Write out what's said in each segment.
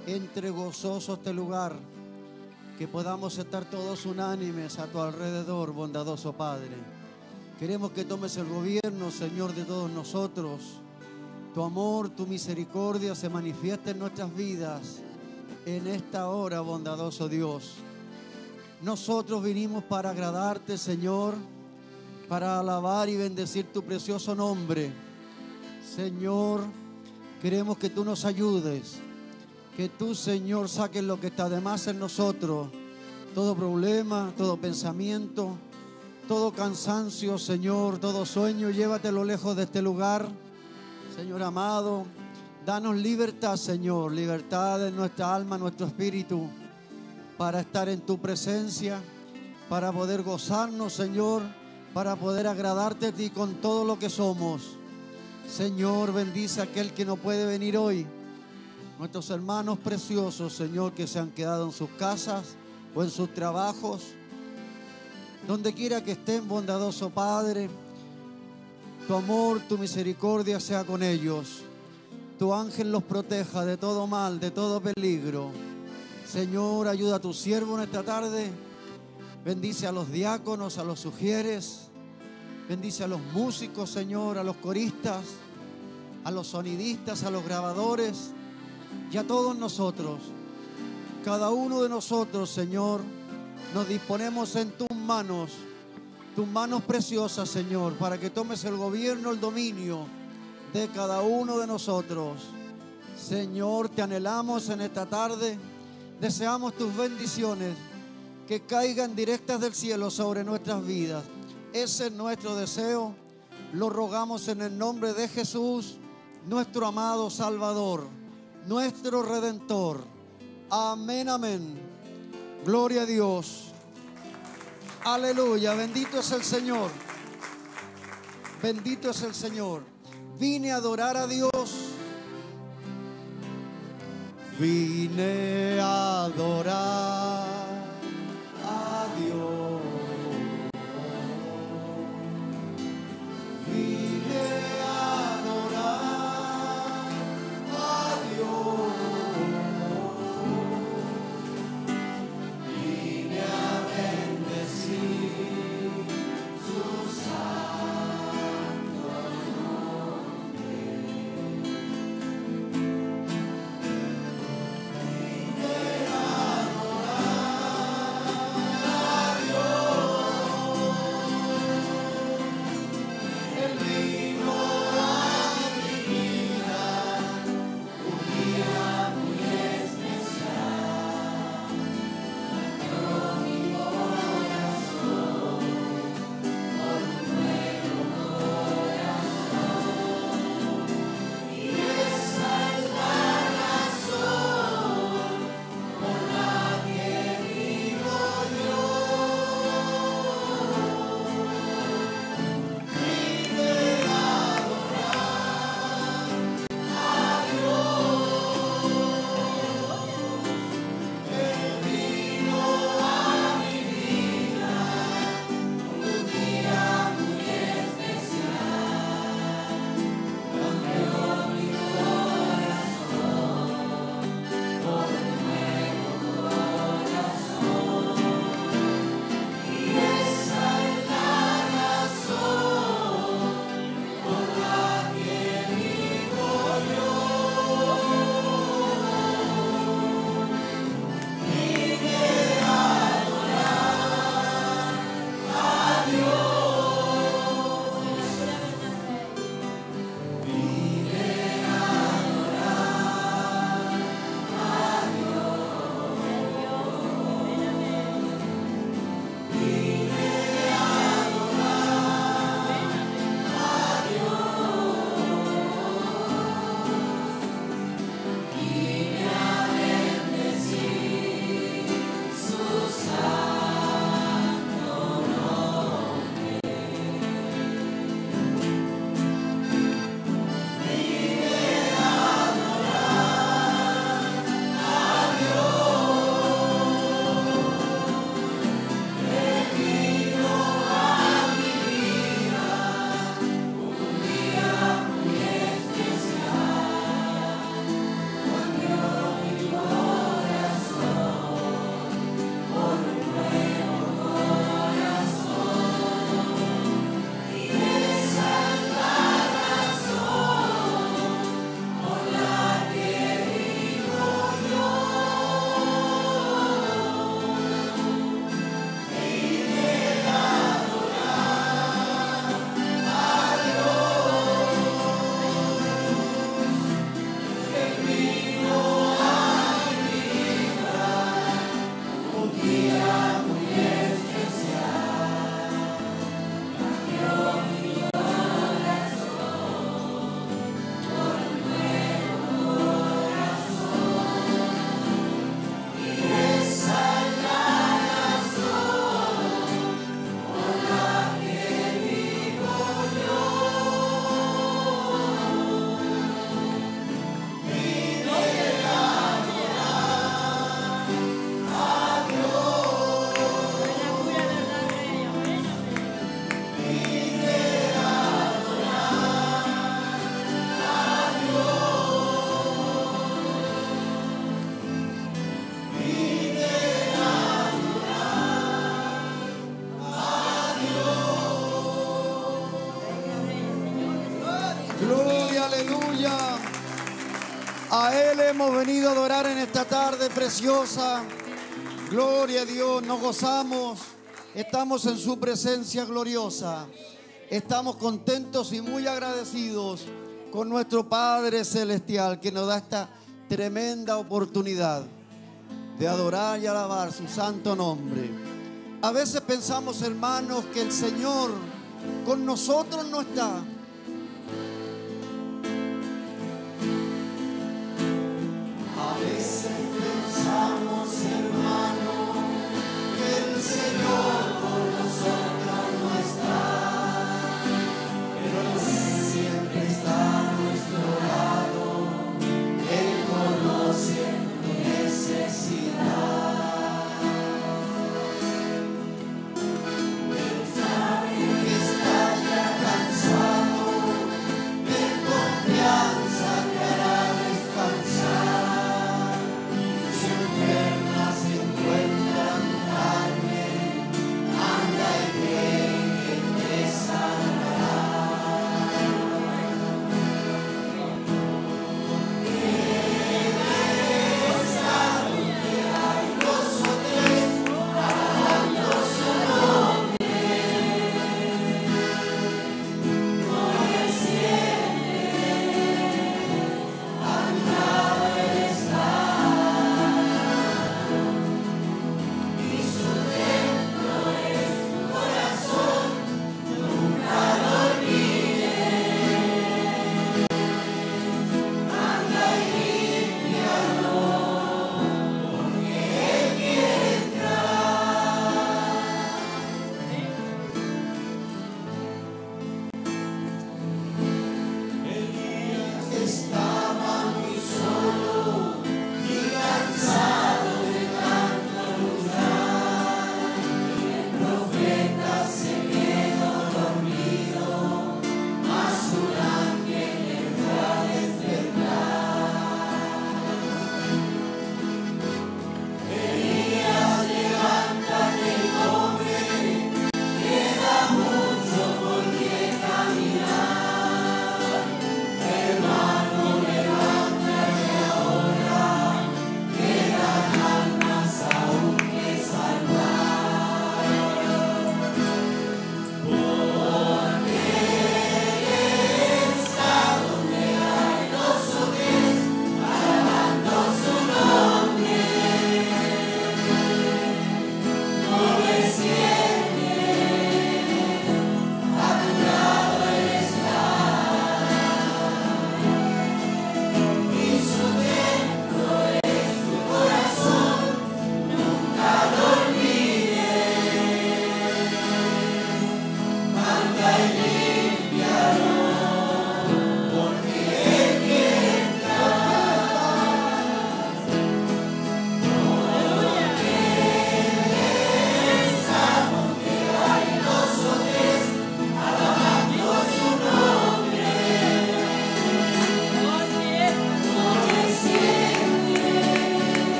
entre gozoso este lugar, que podamos estar todos unánimes a tu alrededor, bondadoso Padre. Queremos que tomes el gobierno, Señor, de todos nosotros. Tu amor, tu misericordia se manifiesta en nuestras vidas en esta hora, bondadoso Dios. Nosotros vinimos para agradarte, Señor, para alabar y bendecir tu precioso nombre. Señor, queremos que tú nos ayudes, que tú, Señor, saques lo que está de más en nosotros, todo problema, todo pensamiento, todo cansancio, Señor, todo sueño, llévatelo lejos de este lugar. Señor amado, danos libertad, Señor, libertad en nuestra alma, nuestro espíritu, para estar en tu presencia, para poder gozarnos, Señor, para poder agradarte a ti con todo lo que somos. Señor, bendice a aquel que no puede venir hoy. Nuestros hermanos preciosos, Señor, que se han quedado en sus casas o en sus trabajos. Donde quiera que estén, bondadoso Padre, tu amor, tu misericordia sea con ellos. Tu ángel los proteja de todo mal, de todo peligro. Señor, ayuda a tu siervo en esta tarde. Bendice a los diáconos, a los sugieres. Bendice a los músicos, Señor, a los coristas, a los sonidistas, a los grabadores y a todos nosotros. Cada uno de nosotros, Señor, nos disponemos en tus manos preciosas, Señor, para que tomes el gobierno, el dominio de cada uno de nosotros. Señor, te anhelamos en esta tarde. Deseamos tus bendiciones que caigan directas del cielo sobre nuestras vidas. Ese es nuestro deseo. Lo rogamos en el nombre de Jesús, nuestro amado Salvador, nuestro Redentor. Amén, amén. Gloria a Dios. Aleluya. Bendito es el Señor. Bendito es el Señor. Vine a adorar a Dios. Vine a adorar a Dios. Vine a adorar a Dios. Vine a bendecir su santo nombre. Vine a adorar. Él hemos venido a adorar en esta tarde preciosa. Gloria a Dios, nos gozamos. Estamos en su presencia gloriosa. Estamos contentos y muy agradecidos con nuestro Padre Celestial que nos da esta tremenda oportunidad de adorar y alabar su santo nombre. A veces pensamos, hermanos, que el Señor con nosotros no está. A veces pensamos, hermano, que el Señor con nosotros no está, pero Él siempre está a nuestro lado. Él conoce tu necesidad. Él sabe que estás ya cansado.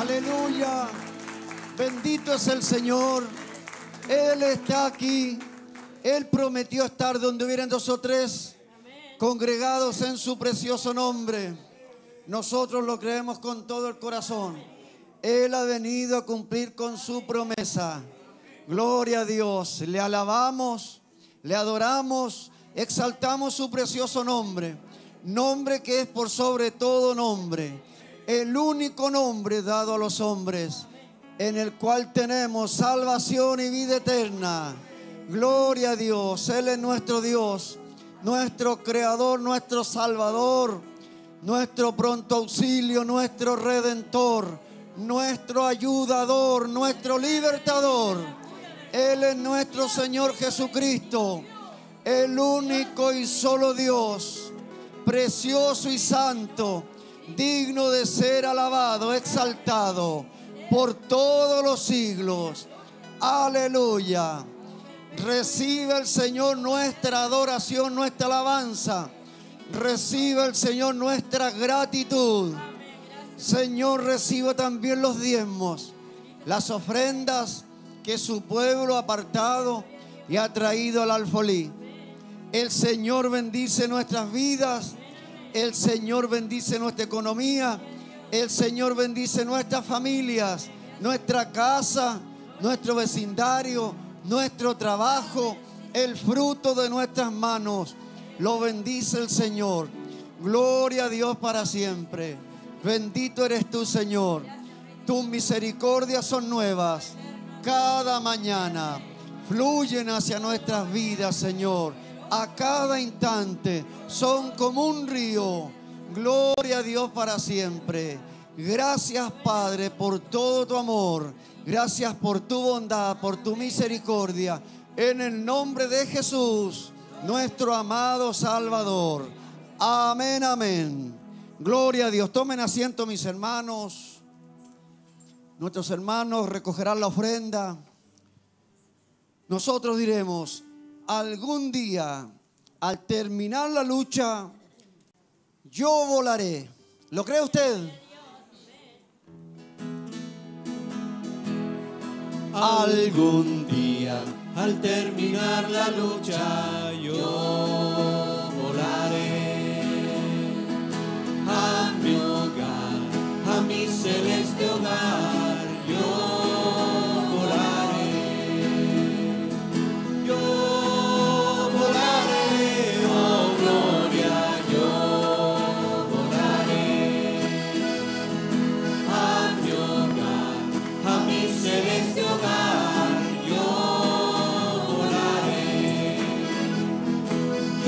Aleluya. Bendito es el Señor. Él está aquí. Él prometió estar donde hubieran dos o tres congregados en su precioso nombre. Nosotros lo creemos con todo el corazón. Él ha venido a cumplir con su promesa. Gloria a Dios. Le alabamos, le adoramos, exaltamos su precioso nombre. Nombre que es por sobre todo nombre. El único nombre dado a los hombres, en el cual tenemos salvación y vida eterna. Gloria a Dios. Él es nuestro Dios, nuestro Creador, nuestro Salvador, nuestro pronto auxilio, nuestro Redentor, nuestro ayudador, nuestro libertador. Él es nuestro Señor Jesucristo, el único y solo Dios, precioso y santo, digno de ser alabado, exaltado por todos los siglos. Aleluya. Recibe el Señor nuestra adoración, nuestra alabanza. Recibe el Señor nuestra gratitud. Señor, recibe también los diezmos, las ofrendas que su pueblo ha apartado y ha traído al alfolí. El Señor bendice nuestras vidas. El Señor bendice nuestra economía. El Señor bendice nuestras familias, nuestra casa, nuestro vecindario, nuestro trabajo, el fruto de nuestras manos. Lo bendice el Señor. Gloria a Dios para siempre. Bendito eres tú, Señor. Tus misericordias son nuevas cada mañana. Fluyen hacia nuestras vidas, Señor. A cada instante son como un río. Gloria a Dios para siempre. Gracias, Padre, por todo tu amor. Gracias por tu bondad, por tu misericordia. En el nombre de Jesús, nuestro amado Salvador. Amén, amén. Gloria a Dios. Tomen asiento, mis hermanos. Nuestros hermanos recogerán la ofrenda. Nosotros diremos: algún día, al terminar la lucha, yo volaré. ¿Lo cree usted? Algún día, al terminar la lucha, yo volaré a mi hogar, a mi celeste hogar. Yo volaré, oh gloria, yo volaré a mi hogar, a mi celeste hogar. Yo volaré,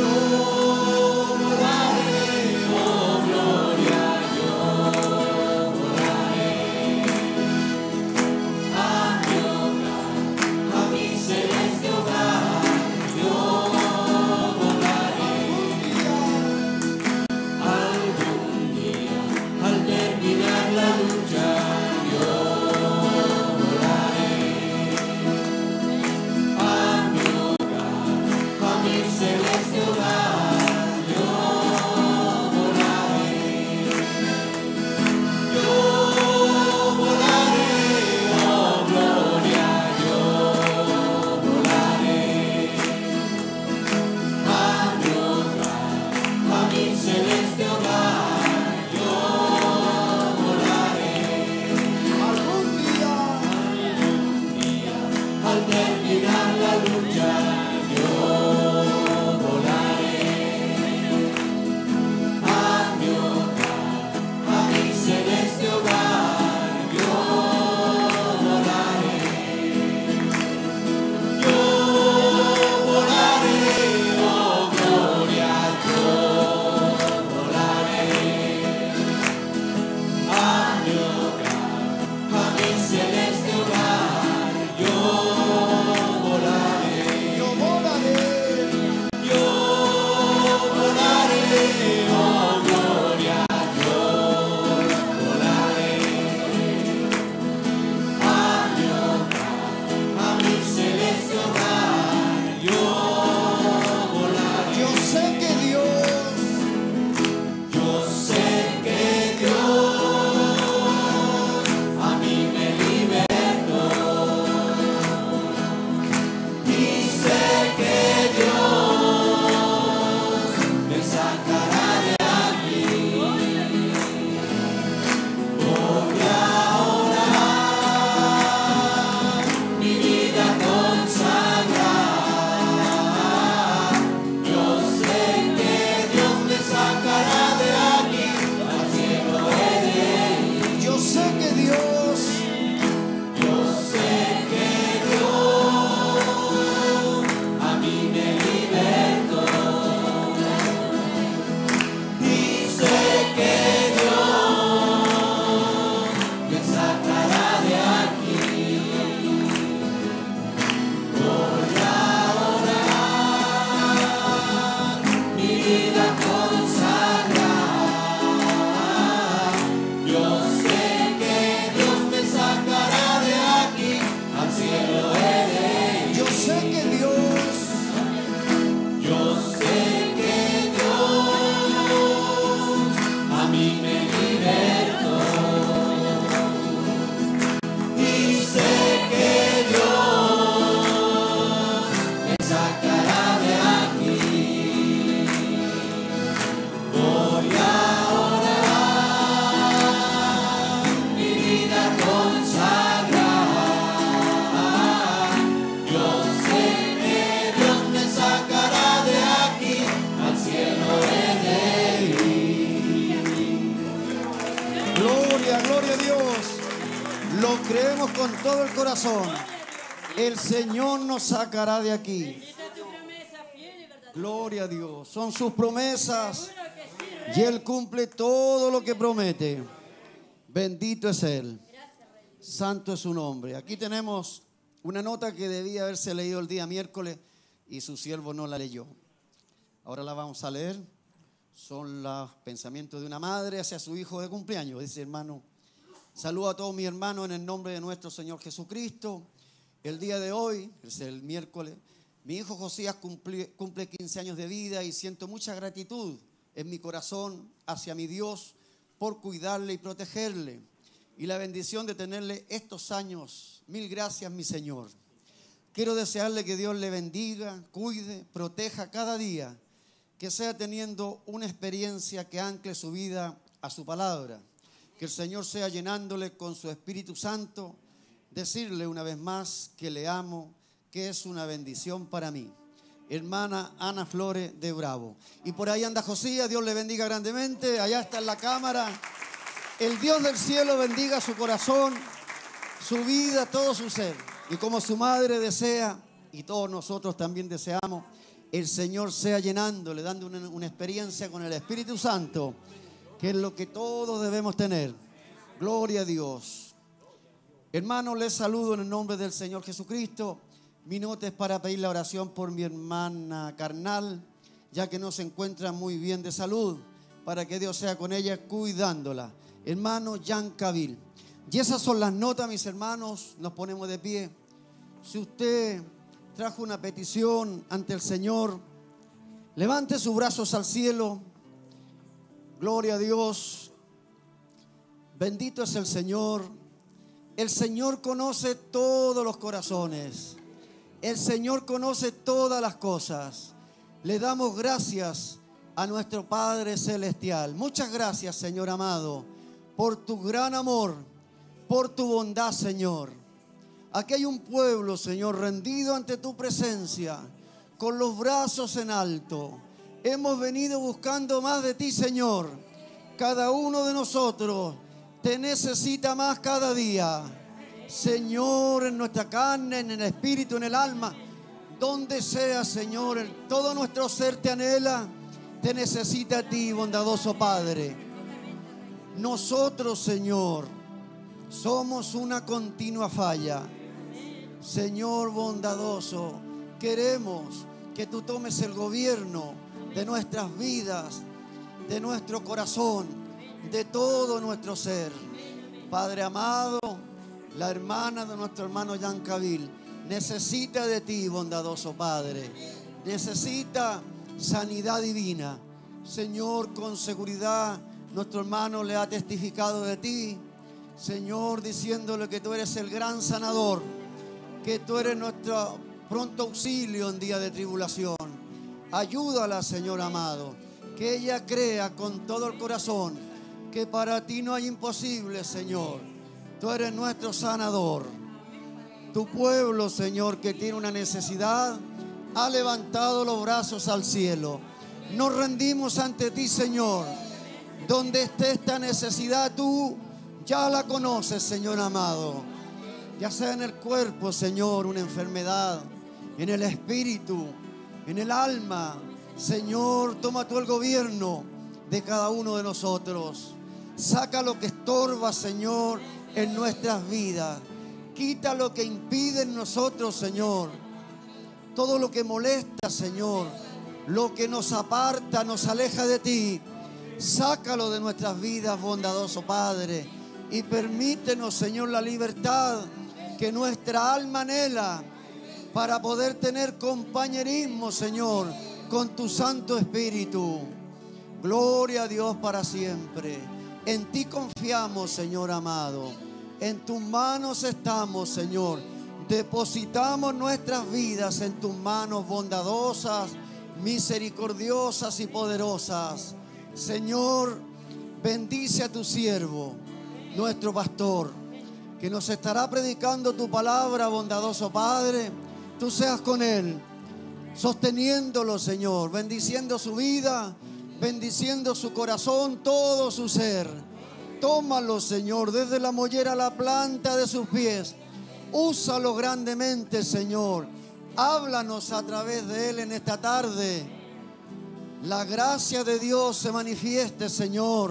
vida consagrada. Yo sé que Dios me sacará de aquí, al cielo he de ir. Yo sé que Dios, Yo sé que Dios a mí me libertó. Y sé que Dios me sacará de aquí. Voy a orar mi vida consagrada. Yo sé que Dios me sacará de aquí, al cielo he de ir. gloria, gloria a Dios. Lo creemos con todo el corazón. El Señor nos sacará de aquí. Bendita tu promesa, fiel y verdadera. Gloria a Dios. Son sus promesas Seguro que sí, y Rey. Él cumple todo lo que promete. Bendito es Él. Santo es su nombre. Aquí tenemos una nota que debía haberse leído el día miércoles y su siervo no la leyó. Ahora la vamos a leer. Son los pensamientos de una madre hacia su hijo de cumpleaños. Dice, hermano, saludo a todos mis hermanos en el nombre de nuestro Señor Jesucristo. El día de hoy, es el miércoles, mi hijo Josías cumple 15 años de vida y siento mucha gratitud en mi corazón hacia mi Dios por cuidarle y protegerle. Y la bendición de tenerle estos años. Mil gracias, mi Señor. Quiero desearle que Dios le bendiga, cuide, proteja cada día, que sea teniendo una experiencia que ancle su vida a su palabra. Que el Señor sea llenándole con su Espíritu Santo, decirle una vez más que le amo, que es una bendición para mí. Hermana Ana Flores de Bravo. Y por ahí anda Josías, Dios le bendiga grandemente, allá está en la cámara. El Dios del cielo bendiga su corazón, su vida, todo su ser. Y como su madre desea, y todos nosotros también deseamos, el Señor sea llenándole, dando una experiencia con el Espíritu Santo, que es lo que todos debemos tener. Gloria a Dios. Hermanos, les saludo en el nombre del Señor Jesucristo. Mi nota es para pedir la oración por mi hermana carnal, ya que no se encuentra muy bien de salud, para que Dios sea con ella cuidándola. Hermano Jan Cabil. Y esas son las notas, mis hermanos. Nos ponemos de pie. Si usted trajo una petición ante el Señor, levante sus brazos al cielo. Gloria a Dios. Bendito es el Señor. El Señor conoce todos los corazones. El Señor conoce todas las cosas. Le damos gracias a nuestro Padre Celestial. Muchas gracias, Señor amado, por tu gran amor, por tu bondad, Señor. Aquí hay un pueblo, Señor, rendido ante tu presencia, con los brazos en alto. Hemos venido buscando más de ti, Señor. Cada uno de nosotros te necesita más cada día. Señor, en nuestra carne, en el espíritu, en el alma, donde sea, Señor, todo nuestro ser te anhela, te necesita a ti, bondadoso Padre. Nosotros, Señor, somos una continua falla. Señor bondadoso, queremos que tú tomes el gobierno de nuestras vidas, de nuestro corazón, de todo nuestro ser. Padre amado, la hermana de nuestro hermano Jan Cabil necesita de ti, bondadoso Padre. Necesita sanidad divina. Señor, con seguridad, nuestro hermano le ha testificado de ti. Señor, diciéndole que tú eres el gran sanador, que tú eres nuestro pronto auxilio en día de tribulación. Ayúdala, Señor amado, que ella crea con todo el corazón que para ti no hay imposible, Señor. Tú eres nuestro sanador. Tu pueblo, Señor, que tiene una necesidad, ha levantado los brazos al cielo. Nos rendimos ante ti, Señor. Donde esté esta necesidad, tú ya la conoces, Señor amado. Ya sea en el cuerpo, Señor, una enfermedad, en el espíritu, en el alma. Señor, toma tú el gobierno de cada uno de nosotros. Saca lo que estorba, Señor, en nuestras vidas. Quita lo que impide en nosotros, Señor. Todo lo que molesta, Señor. lo que nos aparta, nos aleja de ti. Sácalo de nuestras vidas, bondadoso Padre, y permítenos, Señor, la libertad que nuestra alma anhela para poder tener compañerismo, Señor, con tu Santo Espíritu. Gloria a Dios para siempre. En ti confiamos, Señor amado. En tus manos estamos, Señor. Depositamos nuestras vidas en tus manos bondadosas, misericordiosas y poderosas. Señor, bendice a tu siervo, nuestro pastor, que nos estará predicando tu palabra, bondadoso Padre. Tú seas con él, sosteniéndolo, Señor, bendiciendo su vida, bendiciendo su corazón, todo su ser. Tómalo, Señor, desde la mollera a la planta de sus pies. Úsalo grandemente, Señor. Háblanos a través de él en esta tarde. La gracia de Dios se manifieste, Señor,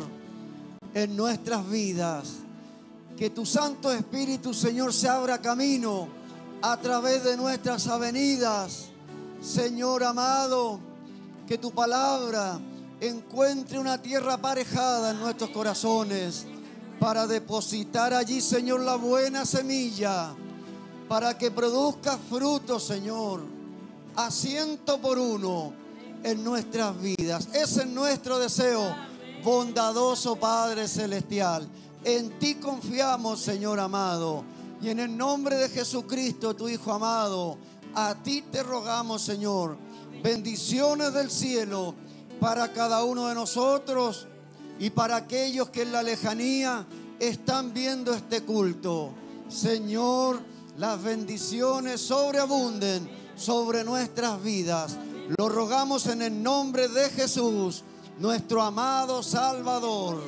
en nuestras vidas. Que tu Santo Espíritu, Señor, se abra camino a través de nuestras avenidas. Señor amado, que tu palabra encuentre una tierra aparejada en nuestros corazones para depositar allí, Señor, la buena semilla, para que produzca fruto, Señor, a 100 por 1 en nuestras vidas. Ese es nuestro deseo, bondadoso Padre Celestial. En ti confiamos, Señor amado, y en el nombre de Jesucristo, tu Hijo amado, a ti te rogamos, Señor, bendiciones del cielo para cada uno de nosotros y para aquellos que en la lejanía están viendo este culto. Señor, las bendiciones sobreabunden sobre nuestras vidas. Lo rogamos en el nombre de Jesús, nuestro amado Salvador.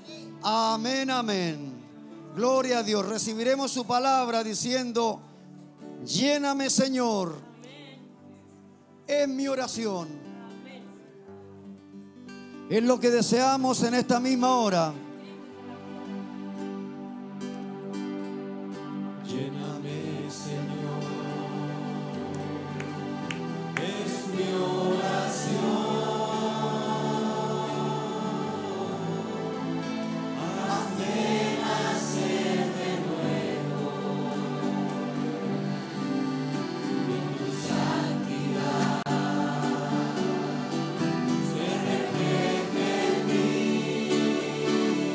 Amén, amén. Gloria a Dios. Recibiremos su palabra diciendo: lléname, Señor. Es mi oración. Es lo que deseamos en esta misma hora. Lléname, Señor, es mi oración. Hazme nacer de nuevo en tu santidad. Se refleje en mí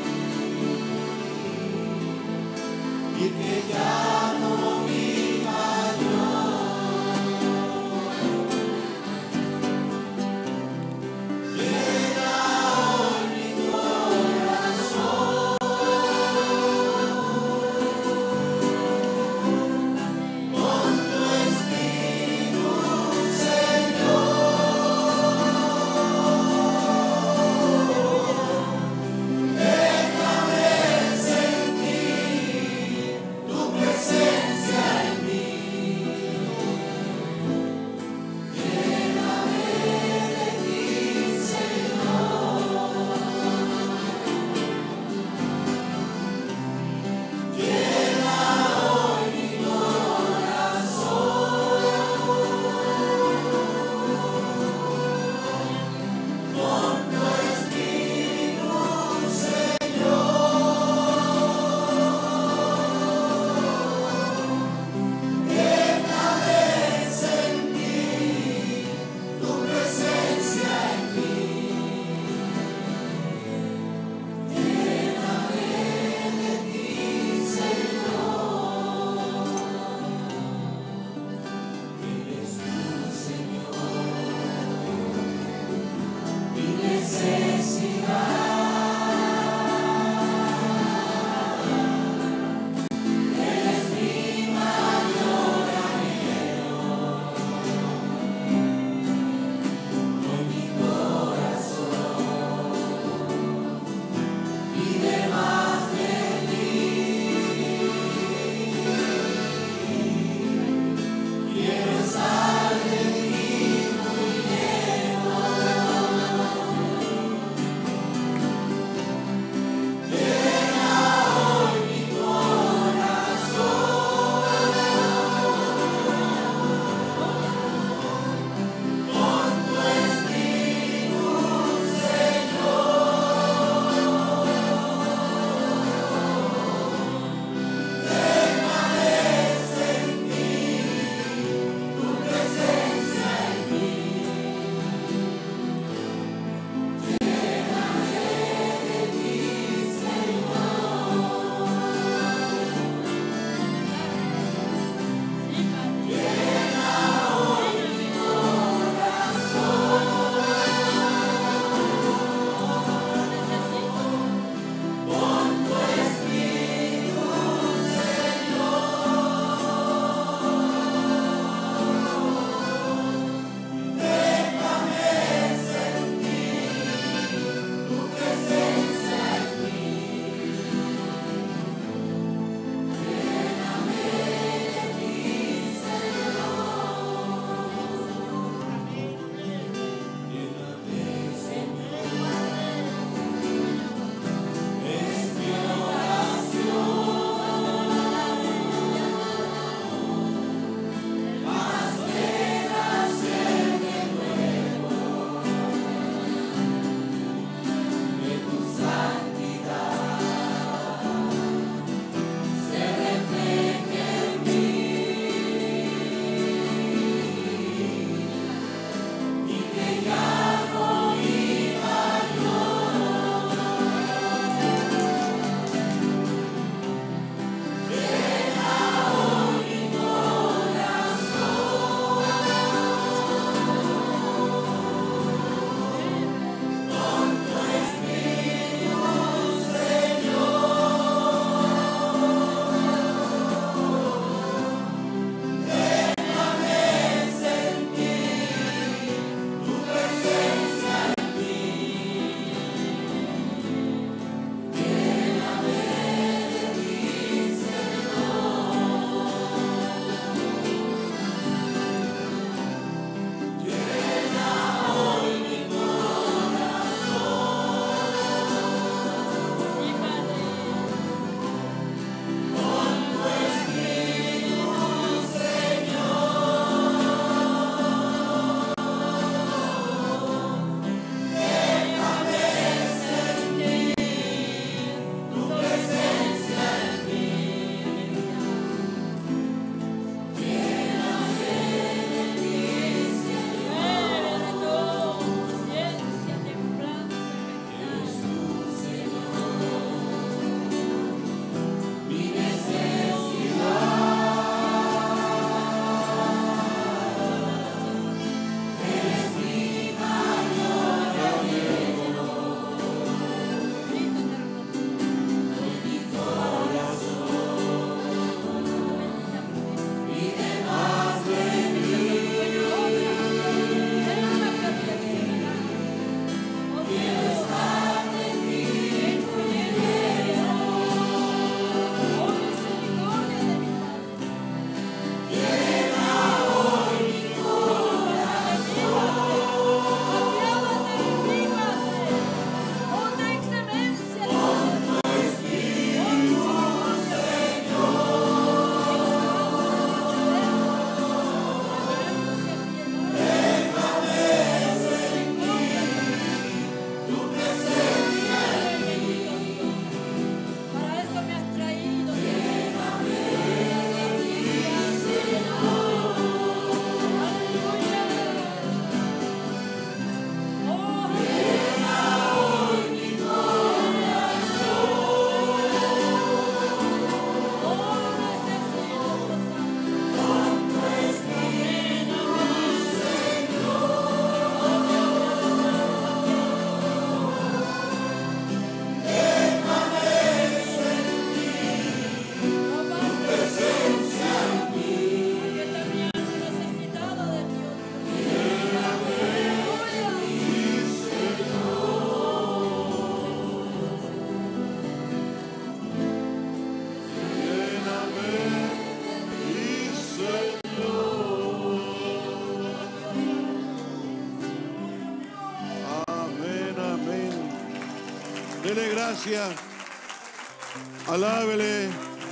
Dele gracias. Alábele.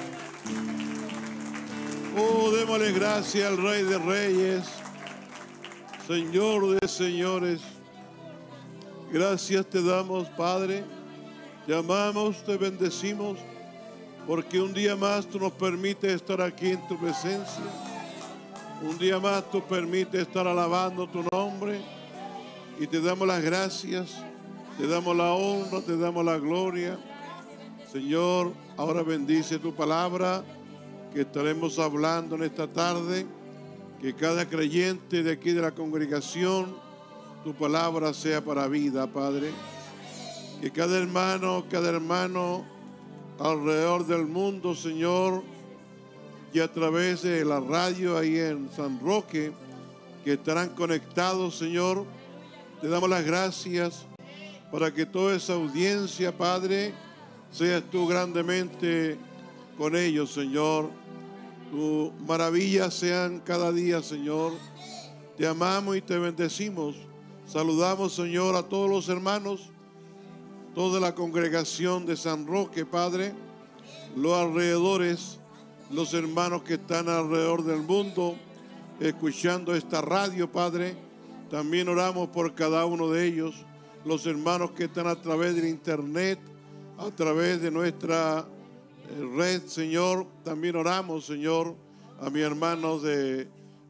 Oh, démosle gracias al Rey de Reyes, Señor de señores. Gracias te damos, Padre. Te amamos, te bendecimos, porque un día más tú nos permites estar aquí en tu presencia. Un día más tú permites estar alabando tu nombre. Y te damos las gracias, te damos la honra, te damos la gloria. Señor, ahora bendice tu palabra que estaremos hablando en esta tarde. Que cada creyente de aquí de la congregación, tu palabra sea para vida, Padre. Que cada hermano alrededor del mundo, Señor, y a través de la radio ahí en San Roque, que estarán conectados, Señor, te damos las gracias para que toda esa audiencia, Padre, seas tú grandemente con ellos, Señor. Tus maravillas sean cada día, Señor. Te amamos y te bendecimos. Saludamos, Señor, a todos los hermanos, toda la congregación de San Roque, Padre, los alrededores, los hermanos que están alrededor del mundo, escuchando esta radio, Padre. También oramos por cada uno de ellos, los hermanos que están a través del internet, a través de nuestra red, Señor. También oramos, Señor, a mi hermano de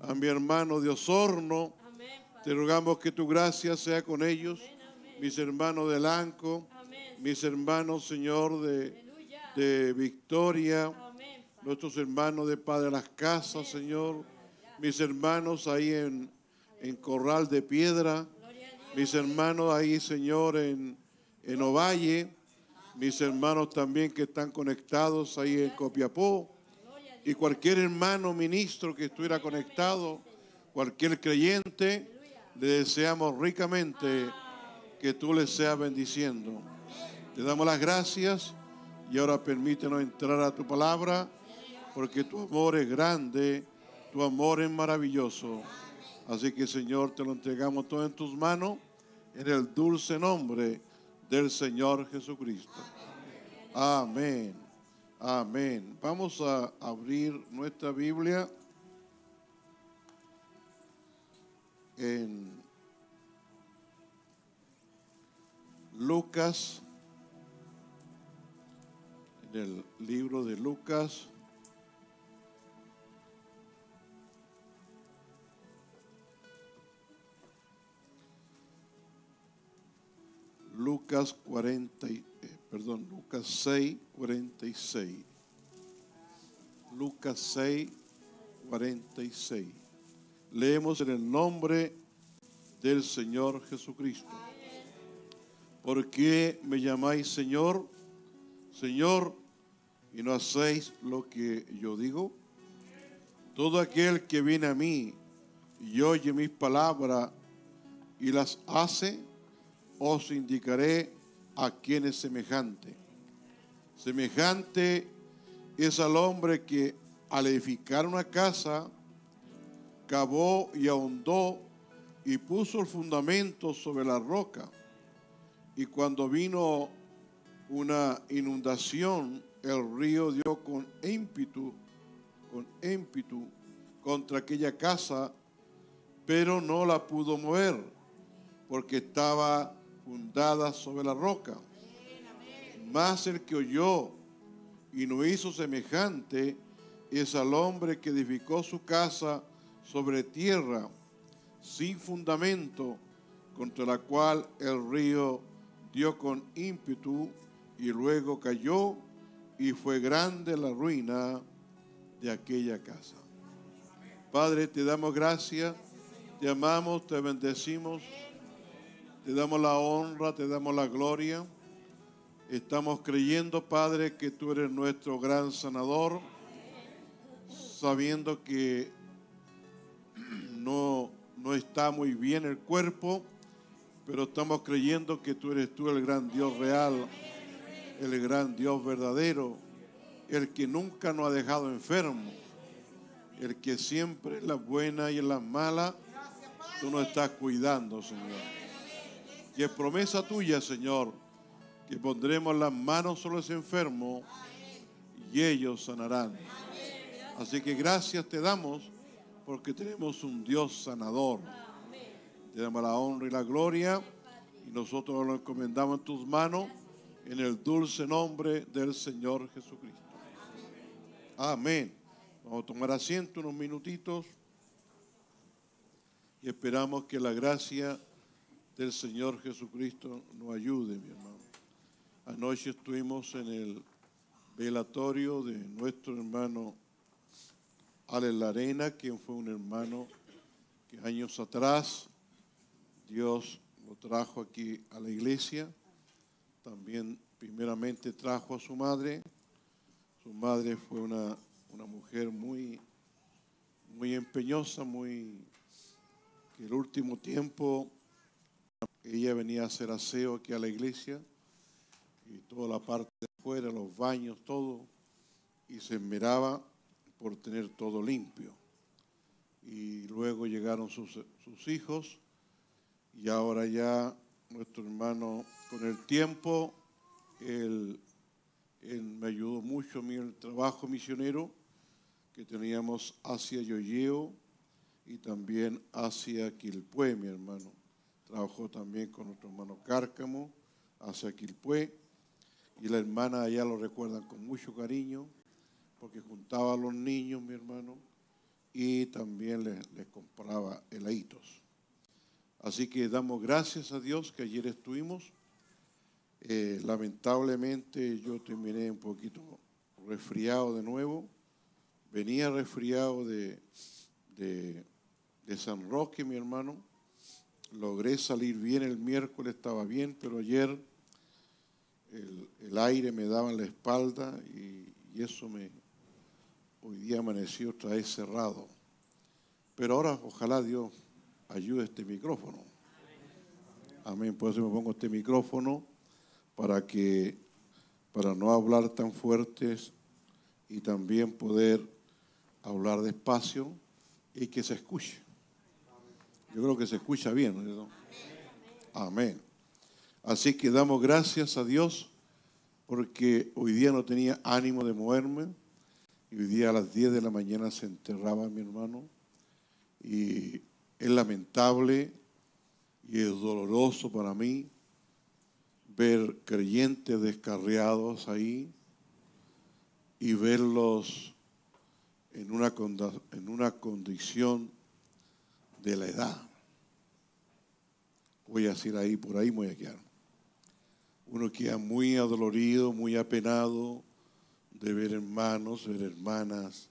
Osorno. Te rogamos que tu gracia sea con ellos, mis hermanos de Lanco, mis hermanos, Señor, de Victoria, nuestros hermanos de Padre de las Casas, Señor, mis hermanos ahí en Corral de Piedra, mis hermanos ahí, Señor, en Ovalle, mis hermanos también que están conectados ahí en Copiapó, y cualquier hermano ministro que estuviera conectado, cualquier creyente, le deseamos ricamente que tú les seas bendiciendo. Te damos las gracias y ahora permítenos entrar a tu palabra, porque tu amor es grande, tu amor es maravilloso. Así que, Señor, te lo entregamos todo en tus manos, en el dulce nombre del Señor Jesucristo. Amén. Amén. Vamos a abrir nuestra Biblia en Lucas, en el libro de Lucas. Lucas 6, 46. Lucas 6, 46. Leemos en el nombre del Señor Jesucristo. ¿Por qué me llamáis Señor, Señor, y no hacéis lo que yo digo? Todo aquel que viene a mí y oye mis palabras y las hace, os indicaré a quién es semejante. Semejante es al hombre que al edificar una casa, cavó y ahondó y puso el fundamento sobre la roca. Y cuando vino una inundación, el río dio con ímpetu contra aquella casa, pero no la pudo mover, porque estaba fundada sobre la roca. Mas el que oyó y no hizo semejante es al hombre que edificó su casa sobre tierra, sin fundamento, contra la cual el río dio con ímpetu y luego cayó, y fue grande la ruina de aquella casa. Padre, te damos gracias, te amamos, te bendecimos, te damos la honra, te damos la gloria. Estamos creyendo, Padre, que tú eres nuestro gran sanador, sabiendo que no está muy bien el cuerpo, pero estamos creyendo que tú eres tú el gran Dios real, el gran Dios verdadero, el que nunca nos ha dejado enfermos, el que siempre en las buenas y en las malas tú nos estás cuidando, Señor. Y es promesa tuya, Señor, que pondremos las manos sobre los enfermos y ellos sanarán. Así que gracias te damos porque tenemos un Dios sanador. Te damos la honra y la gloria y nosotros lo encomendamos en tus manos en el dulce nombre del Señor Jesucristo. Amén. Vamos a tomar asiento unos minutitos y esperamos que la gracia del Señor Jesucristo nos ayude, mi hermano. Anoche estuvimos en el velatorio de nuestro hermano Alex Larena, quien fue un hermano que años atrás Dios lo trajo aquí a la iglesia. También primeramente trajo a su madre. Su madre fue una mujer muy empeñosa, que el último tiempo ella venía a hacer aseo aquí a la iglesia y toda la parte de afuera, los baños, todo, y se esmeraba por tener todo limpio. Y luego llegaron sus hijos y ahora ya nuestro hermano, con el tiempo, él me ayudó mucho a mí en el trabajo misionero que teníamos hacia Yoyeo y también hacia Quilpué, mi hermano. Trabajó también con nuestro hermano Cárcamo hacia Quilpué y la hermana allá lo recuerdan con mucho cariño porque juntaba a los niños, mi hermano, y también les compraba heladitos. Así que damos gracias a Dios que ayer estuvimos. Lamentablemente yo terminé un poquito resfriado de nuevo. Venía resfriado de San Roque, mi hermano. Logré salir bien el miércoles, estaba bien, pero ayer el aire me daba en la espalda y eso hoy día amaneció otra vez cerrado. Pero ahora ojalá Dios ayude este micrófono. Amén. Por eso me pongo este micrófono para no hablar tan fuertes y también poder hablar despacio y que se escuche. Yo creo que se escucha bien, ¿no? Amén. Así que damos gracias a Dios porque hoy día no tenía ánimo de moverme y hoy día a las 10 de la mañana se enterraba mi hermano y es lamentable y es doloroso para mí ver creyentes descarriados ahí y verlos en una condición de la edad. Voy a decir ahí, por ahí me voy a quedar. Uno queda muy adolorido, muy apenado de ver hermanos, ver hermanas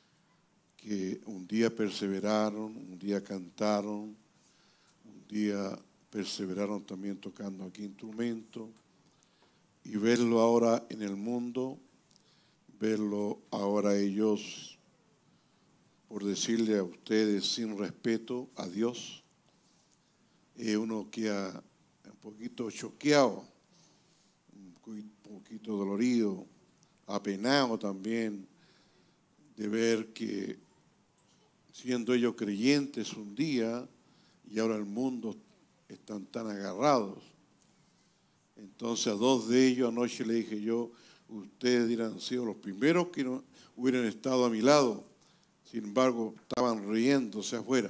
que un día perseveraron, un día cantaron, un día perseveraron también tocando aquí instrumentos, y verlo ahora en el mundo, verlo ahora ellos, por decirle a ustedes sin respeto a Dios, uno queda un poquito choqueado, un poquito dolorido, apenado también de ver que siendo ellos creyentes un día y ahora el mundo están tan agarrados. Entonces a dos de ellos anoche le dije yo, ustedes hubieran sido los primeros que no hubieran estado a mi lado, sin embargo estaban riéndose afuera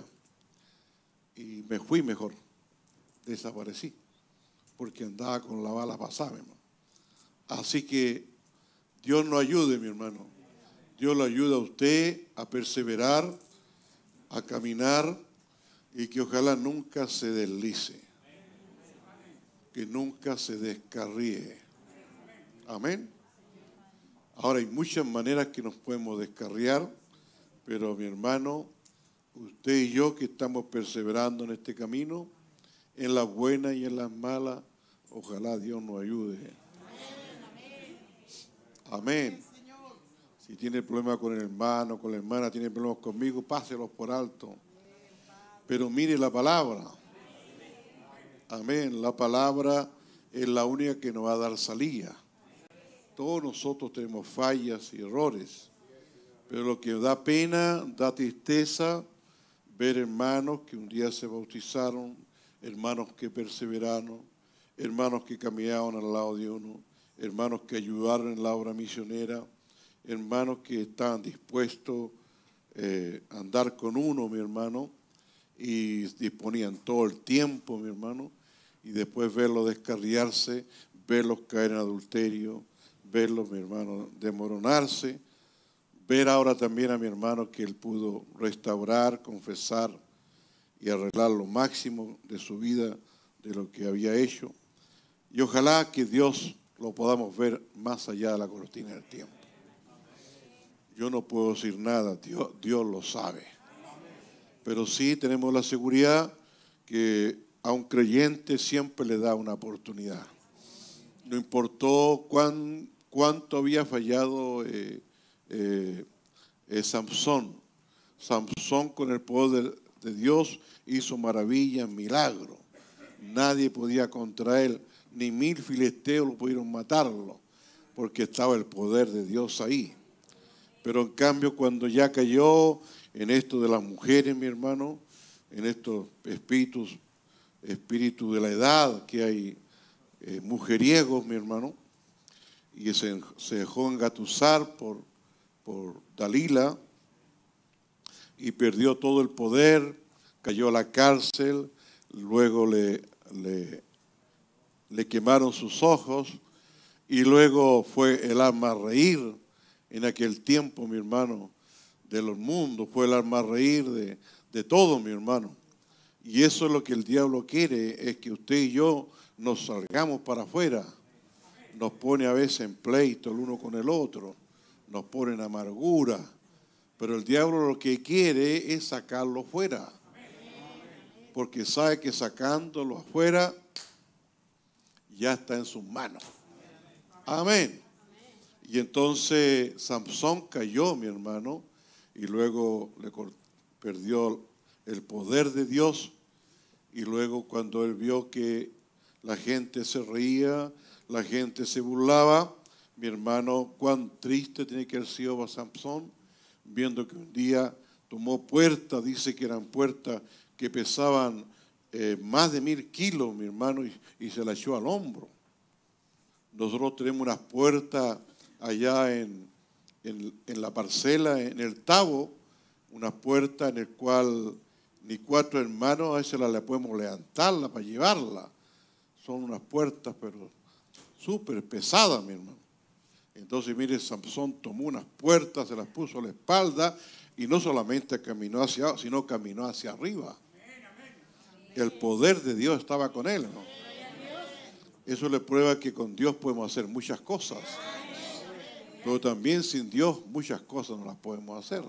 y me fui mejor, desaparecí, porque andaba con la bala pasada, hermano. Así que Dios nos ayude, mi hermano. Dios lo ayuda a usted a perseverar, a caminar y que ojalá nunca se deslice, que nunca se descarríe. Amén. Ahora hay muchas maneras que nos podemos descarriar, pero mi hermano, usted y yo que estamos perseverando en este camino, en las buenas y en las malas, ojalá Dios nos ayude. Amén. Si tiene problemas con el hermano, con la hermana, tiene problemas conmigo, páselos por alto. Pero mire la palabra. Amén. La palabra es la única que nos va a dar salida. Todos nosotros tenemos fallas y errores. Pero lo que da pena, da tristeza, ver hermanos que un día se bautizaron, hermanos que perseveraron, hermanos que caminaban al lado de uno, hermanos que ayudaron en la obra misionera, hermanos que estaban dispuestos a andar con uno, mi hermano, y disponían todo el tiempo, mi hermano, y después verlos descarriarse, verlos caer en adulterio, verlos, mi hermano, desmoronarse, ver ahora también a mi hermano que él pudo restaurar, confesar y arreglar lo máximo de su vida, de lo que había hecho. Y ojalá que Dios lo podamos ver más allá de la cortina del tiempo. Yo no puedo decir nada, Dios lo sabe. Pero sí tenemos la seguridad que a un creyente siempre le da una oportunidad. No importó cuánto había fallado Samson. Samson con el poder de Dios hizo maravillas, milagros. Nadie podía contra él, ni 1000 filisteos lo pudieron matarlo, porque estaba el poder de Dios ahí. Pero en cambio, cuando ya cayó en esto de las mujeres, mi hermano, en estos espíritus de la edad, que hay mujeriegos, mi hermano, y se dejó engatusar por Dalila y perdió todo el poder, cayó a la cárcel, luego le quemaron sus ojos y luego fue el hazme reír en aquel tiempo, mi hermano, de los mundos, fue el hazme reír de todo, mi hermano. Y eso es lo que el diablo quiere, es que usted y yo nos salgamos para afuera. Nos pone a veces en pleito el uno con el otro, nos pone en amargura, pero el diablo lo que quiere es sacarlo fuera, porque sabe que sacándolo afuera ya está en sus manos. Amén. Y entonces Samson cayó, mi hermano, y luego perdió el poder de Dios, y luego cuando él vio que la gente se reía, la gente se burlaba, mi hermano, cuán triste tiene que haber sido Samson, viendo que un día tomó puertas, dice que eran puertas que pesaban más de 1000 kilos, mi hermano, y se la echó al hombro. Nosotros tenemos unas puertas allá en la parcela, en el Tabo, unas puertas en el cual ni 4 hermanos a veces la podemos levantarla para llevarla. Son unas puertas, pero súper pesadas, mi hermano. Entonces, mire, Samson tomó unas puertas, se las puso a la espalda y no solamente caminó hacia abajo, sino caminó hacia arriba. El poder de Dios estaba con él, ¿no? Eso le prueba que con Dios podemos hacer muchas cosas. Pero también sin Dios muchas cosas no las podemos hacer.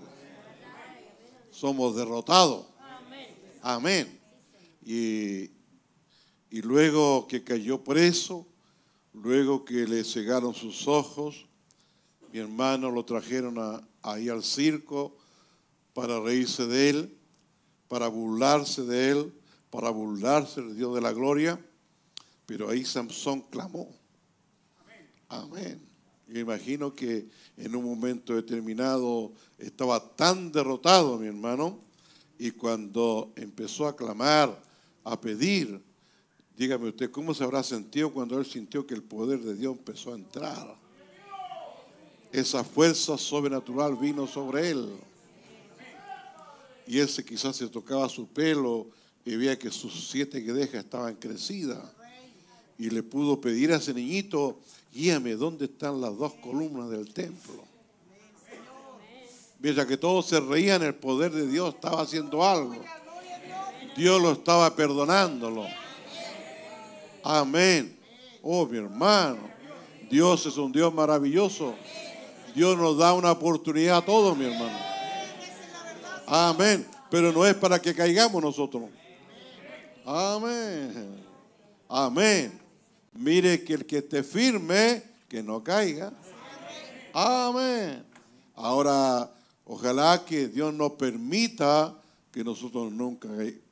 Somos derrotados. Amén. Y luego que cayó preso, luego que le cegaron sus ojos, mi hermano lo trajeron ahí al circo para reírse de él, para burlarse de él, para burlarse del Dios de la gloria. Pero ahí Samson clamó. Amén. Yo imagino que en un momento determinado estaba tan derrotado, mi hermano, y cuando empezó a clamar, a pedir, dígame usted, ¿cómo se habrá sentido cuando él sintió que el poder de Dios empezó a entrar? Esa fuerza sobrenatural vino sobre él. Y ese quizás se tocaba su pelo y veía que sus 7 guedejas estaban crecidas. Y le pudo pedir a ese niñito, guíame, ¿dónde están las 2 columnas del templo? Mientras que todos se reían, el poder de Dios estaba haciendo algo. Dios lo estaba perdonándolo. Amén. Oh, mi hermano, Dios es un Dios maravilloso. Dios nos da una oportunidad a todos, mi hermano. Amén. Pero no es para que caigamos nosotros. Amén. Amén. Mire que el que esté firme, que no caiga. Amén. Ahora, ojalá que Dios nos permita que nosotros nunca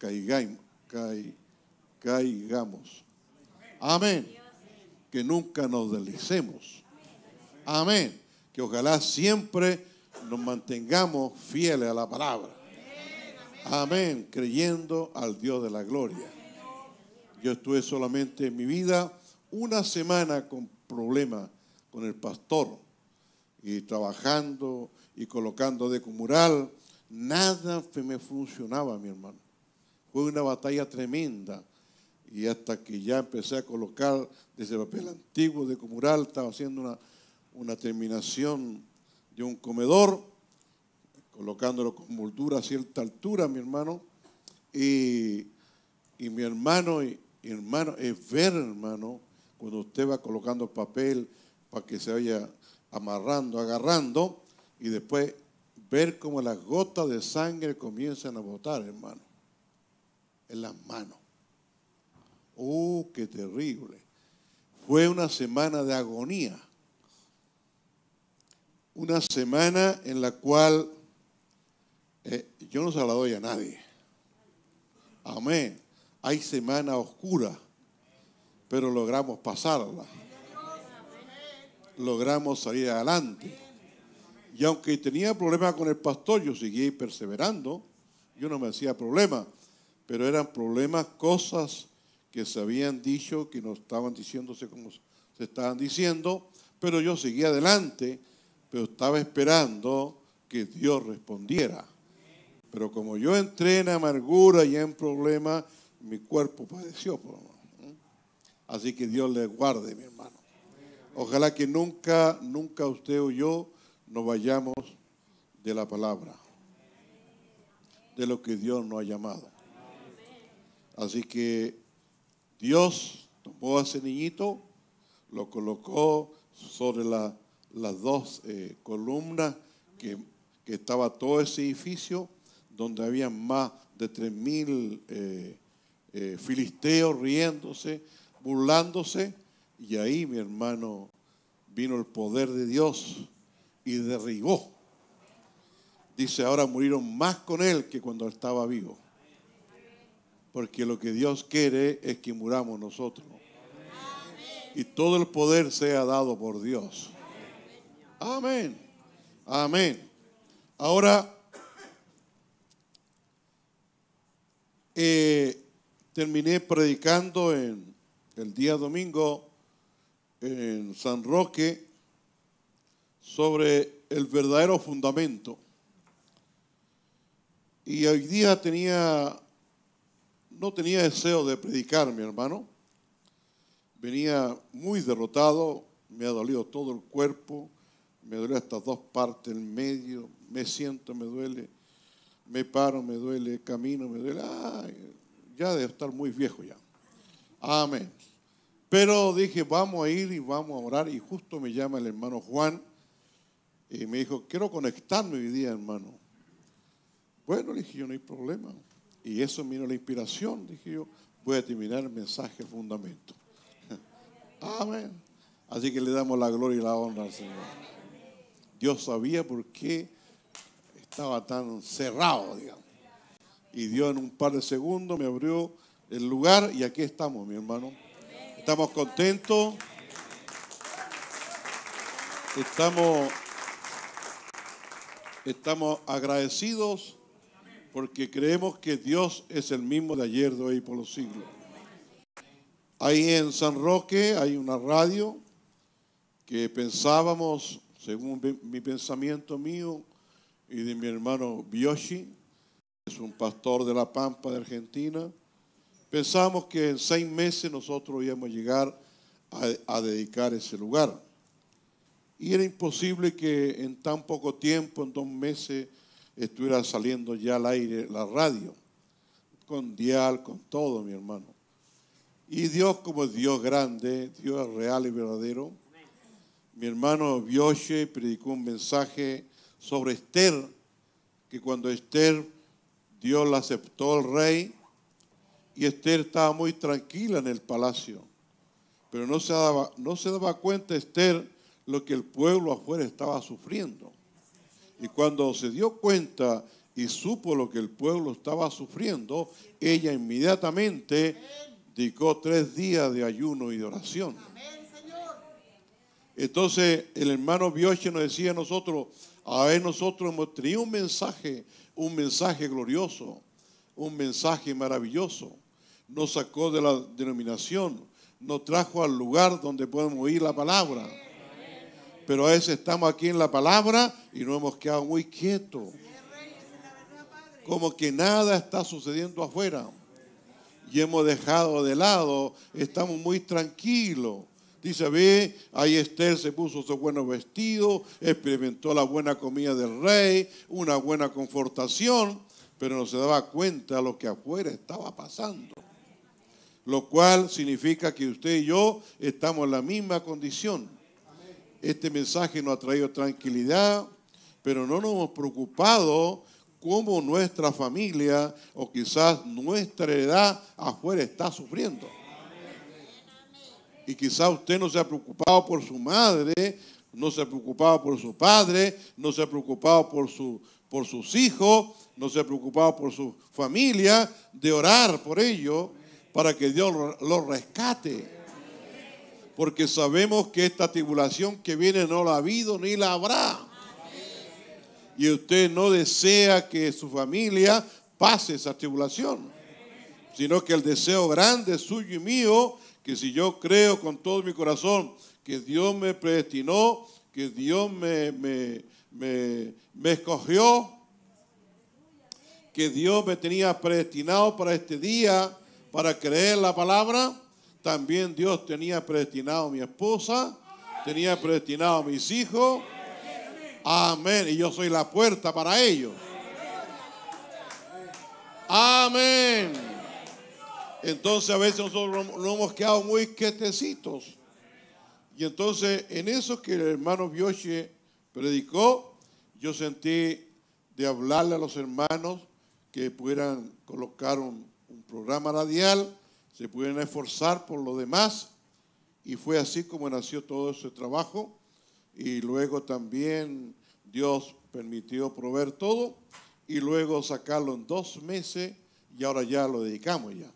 caigamos. Amén. Que nunca nos deslicemos. Amén. Que ojalá siempre nos mantengamos fieles a la palabra. Amén. Creyendo al Dios de la gloria. Yo estuve solamente en mi vida una semana con problemas con el pastor y trabajando y colocando decomural. Nada me funcionaba, mi hermano. Fue una batalla tremenda. Y hasta que ya empecé a colocar desde el papel antiguo decomural, estaba haciendo una terminación de un comedor, colocándolo con moldura a cierta altura, mi hermano. Y mi hermano, es ver, hermano, cuando usted va colocando el papel para que se vaya amarrando, agarrando, y después ver cómo las gotas de sangre comienzan a botar, hermano, en las manos. ¡Oh, qué terrible! Fue una semana de agonía. Una semana en la cual yo no se la doy a nadie. Amén. Hay semana oscura, pero logramos pasarla. Logramos salir adelante. Y aunque tenía problemas con el pastor, yo seguía perseverando. Yo no me hacía problema, pero eran problemas, cosas que se habían dicho, que no estaban diciéndose como se estaban diciendo, pero yo seguía adelante, pero estaba esperando que Dios respondiera. Pero como yo entré en amargura y en problemas, mi cuerpo padeció. Así que Dios le guarde, mi hermano. Ojalá que nunca usted o yo nos vayamos de la palabra, de lo que Dios nos ha llamado. Así que Dios tomó a ese niñito, lo colocó sobre las dos columnas que estaba todo ese edificio, donde había más de 3,000 filisteos riéndose, burlándose, y ahí, mi hermano, vino el poder de Dios y derribó. Dice, ahora murieron más con él que cuando estaba vivo. Porque lo que Dios quiere es que muramos nosotros. Y todo el poder sea dado por Dios. Amén. Amén. Ahora, terminé predicando el día domingo en San Roque sobre el verdadero fundamento. Y hoy día no tenía deseo de predicar, mi hermano. Venía muy derrotado, me ha dolido todo el cuerpo, me duele hasta dos partes, el medio, me siento, me duele, me paro, me duele, camino, me duele. Ay, ya debe estar muy viejo ya. Amén. Pero dije, vamos a ir y vamos a orar. Y justo me llama el hermano Juan y me dijo, quiero conectarme hoy día, hermano. Bueno, le dije yo, no hay problema. Y eso vino la inspiración, dije yo, voy a terminar el mensaje, el fundamento. Amén. Así que le damos la gloria y la honra al Señor. Dios sabía por qué estaba tan cerrado, digamos. Y Dios en un par de segundos me abrió el lugar y aquí estamos, mi hermano. Estamos contentos. Estamos agradecidos porque creemos que Dios es el mismo de ayer, de hoy y por los siglos. Ahí en San Roque hay una radio que pensábamos, según mi pensamiento mío y de mi hermano Bioshi, es un pastor de La Pampa de Argentina, pensábamos que en 6 meses nosotros íbamos a llegar a dedicar ese lugar. Y era imposible que en tan poco tiempo, en 2 meses, estuviera saliendo ya al aire la radio, con dial, con todo, mi hermano. Y Dios, como es Dios grande, Dios real y verdadero, mi hermano Bioshi predicó un mensaje sobre Esther, que cuando Esther, Dios la aceptó al rey, y Esther estaba muy tranquila en el palacio, pero no se daba cuenta Esther lo que el pueblo afuera estaba sufriendo. Y cuando se dio cuenta y supo lo que el pueblo estaba sufriendo, ella inmediatamente dedicó 3 días de ayuno y de oración. Entonces el hermano Bioche nos decía a nosotros, nosotros hemos tenido un mensaje glorioso, un mensaje maravilloso. nos sacó de la denominación, nos trajo al lugar donde podemos oír la palabra. Pero a veces estamos aquí en la palabra y nos hemos quedado muy quietos. Como que nada está sucediendo afuera. Y hemos dejado de lado, estamos muy tranquilos. Dice, ve, ahí Esther se puso su buenos vestidos, experimentó la buena comida del rey, una buena confortación, pero no se daba cuenta de lo que afuera estaba pasando. Lo cual significa que usted y yo estamos en la misma condición. Este mensaje nos ha traído tranquilidad, pero no nos hemos preocupado cómo nuestra familia o quizás nuestra edad afuera está sufriendo. Y quizás usted no se ha preocupado por su madre, no se ha preocupado por su padre, no se ha preocupado por sus hijos, no se ha preocupado por su familia, de orar por ellos para que Dios los rescate. Porque sabemos que esta tribulación que viene no la ha habido ni la habrá. Y usted no desea que su familia pase esa tribulación, sino que el deseo grande suyo y mío, que si yo creo con todo mi corazón que Dios me predestinó, que Dios me escogió, que Dios me tenía predestinado para este día, para creer la palabra, también Dios tenía predestinado a mi esposa, tenía predestinado a mis hijos. Amén. Y yo soy la puerta para ellos. Amén. Entonces a veces nosotros nos hemos quedado muy quietecitos. Y entonces en eso que el hermano Bioche predicó, yo sentí de hablarle a los hermanos que pudieran colocar un programa radial, se pudieran esforzar por lo demás. Y fue así como nació todo ese trabajo. Y luego también Dios permitió proveer todo y luego sacarlo en 2 meses y ahora ya lo dedicamos ya.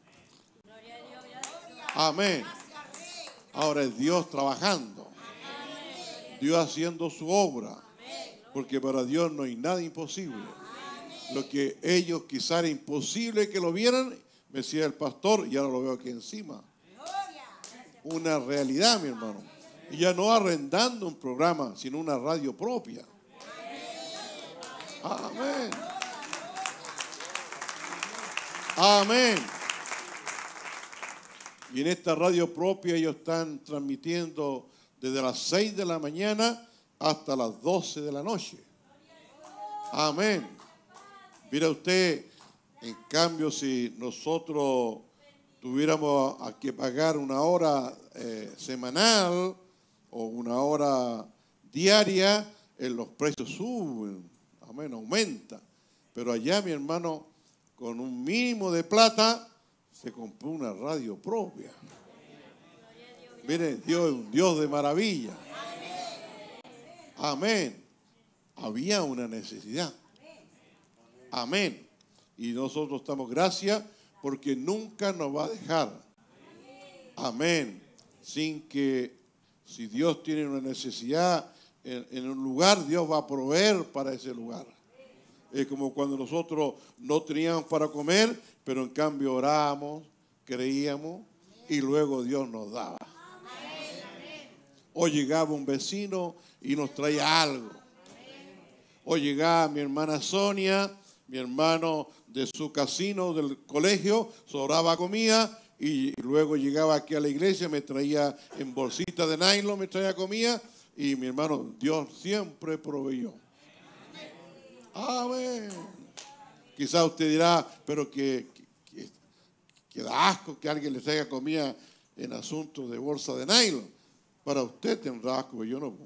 Amén. Ahora es Dios trabajando, Dios haciendo su obra, porque para Dios no hay nada imposible. Lo que ellos quizás era imposible que lo vieran, me decía el pastor, y ahora lo veo aquí encima. Una realidad, mi hermano. Y ya no arrendando un programa, sino una radio propia. Amén. Amén. Y en esta radio propia ellos están transmitiendo desde las 6 de la mañana hasta las 12 de la noche. Amén. Mira usted, en cambio, si nosotros tuviéramos que pagar una hora semanal o una hora diaria, los precios suben, amén, aumenta. Pero allá, mi hermano, con un mínimo de plata, se compró una radio propia. Mire, Dios es un Dios de maravilla. Amén. Había una necesidad. Amén. Y nosotros damos gracias porque nunca nos va a dejar. Amén. Sin que, si Dios tiene una necesidad en un lugar, Dios va a proveer para ese lugar. Es como cuando nosotros no teníamos para comer, pero en cambio oramos, creíamos y luego Dios nos daba. O llegaba un vecino y nos traía algo. O llegaba mi hermana Sonia, mi hermano de su casino, del colegio, sobraba comida y luego llegaba aquí a la iglesia, me traía en bolsita de nylon, me traía comida y mi hermano, Dios siempre proveyó. Amén. Quizás usted dirá, pero que da asco que alguien le traiga comida en asuntos de bolsa de nylon. Para usted tendrá asco, pero yo no.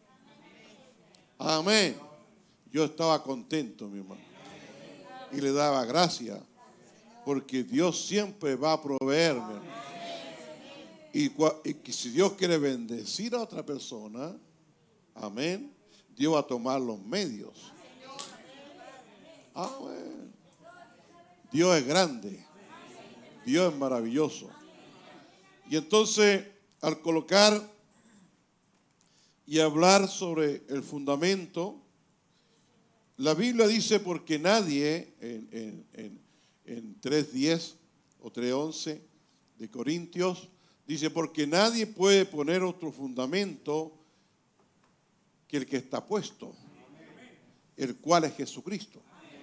Amén. Yo estaba contento, mi hermano. Y le daba gracias. Porque Dios siempre va a proveer, mi hermano. Y si Dios quiere bendecir a otra persona, amén, Dios va a tomar los medios. Amén. Dios es grande. Dios es maravilloso. Y entonces, al colocar y hablar sobre el fundamento, la Biblia dice, porque nadie, en 3:10, o 3:11 de Corintios, dice, porque nadie puede poner otro fundamento que el que está puesto, el cual es Jesucristo.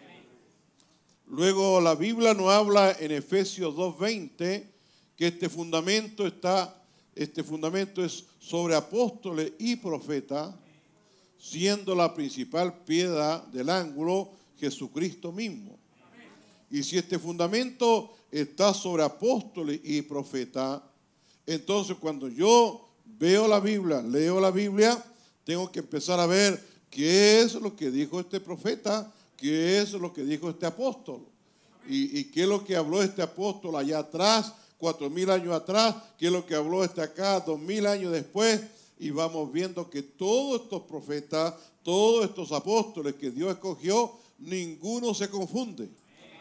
Luego la Biblia nos habla en Efesios 2:20 que este fundamento es sobre apóstoles y profetas, siendo la principal piedra del ángulo Jesucristo mismo. Y si este fundamento está sobre apóstoles y profetas, entonces cuando yo veo la Biblia, leo la Biblia, tengo que empezar a ver qué es lo que dijo este profeta, qué es lo que dijo este apóstol. Y qué es lo que habló este apóstol allá atrás, 4,000 años atrás, qué es lo que habló este acá, 2,000 años después. Y vamos viendo que todos estos profetas, todos estos apóstoles que Dios escogió, ninguno se confunde.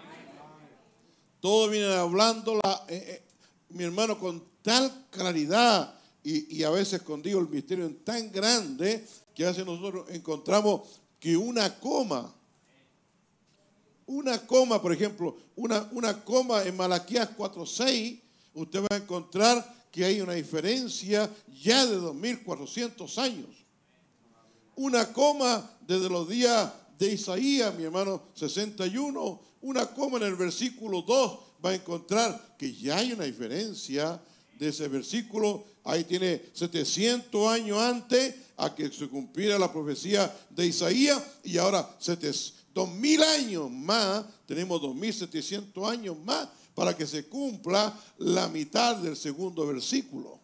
Todos vienen hablando, mi hermano, con tal claridad y a veces escondido el misterio en tan grande que a veces nosotros encontramos que una coma, por ejemplo, una coma en Malaquías 4:6, usted va a encontrar que hay una diferencia ya de 2,400 años. Una coma desde los días de Isaías, mi hermano, 61, una coma en el versículo 2, va a encontrar que ya hay una diferencia de ese versículo. Ahí tiene 700 años antes a que se cumpliera la profecía de Isaías, y ahora 2,000 años más, tenemos 2,700 años más para que se cumpla la mitad del segundo versículo.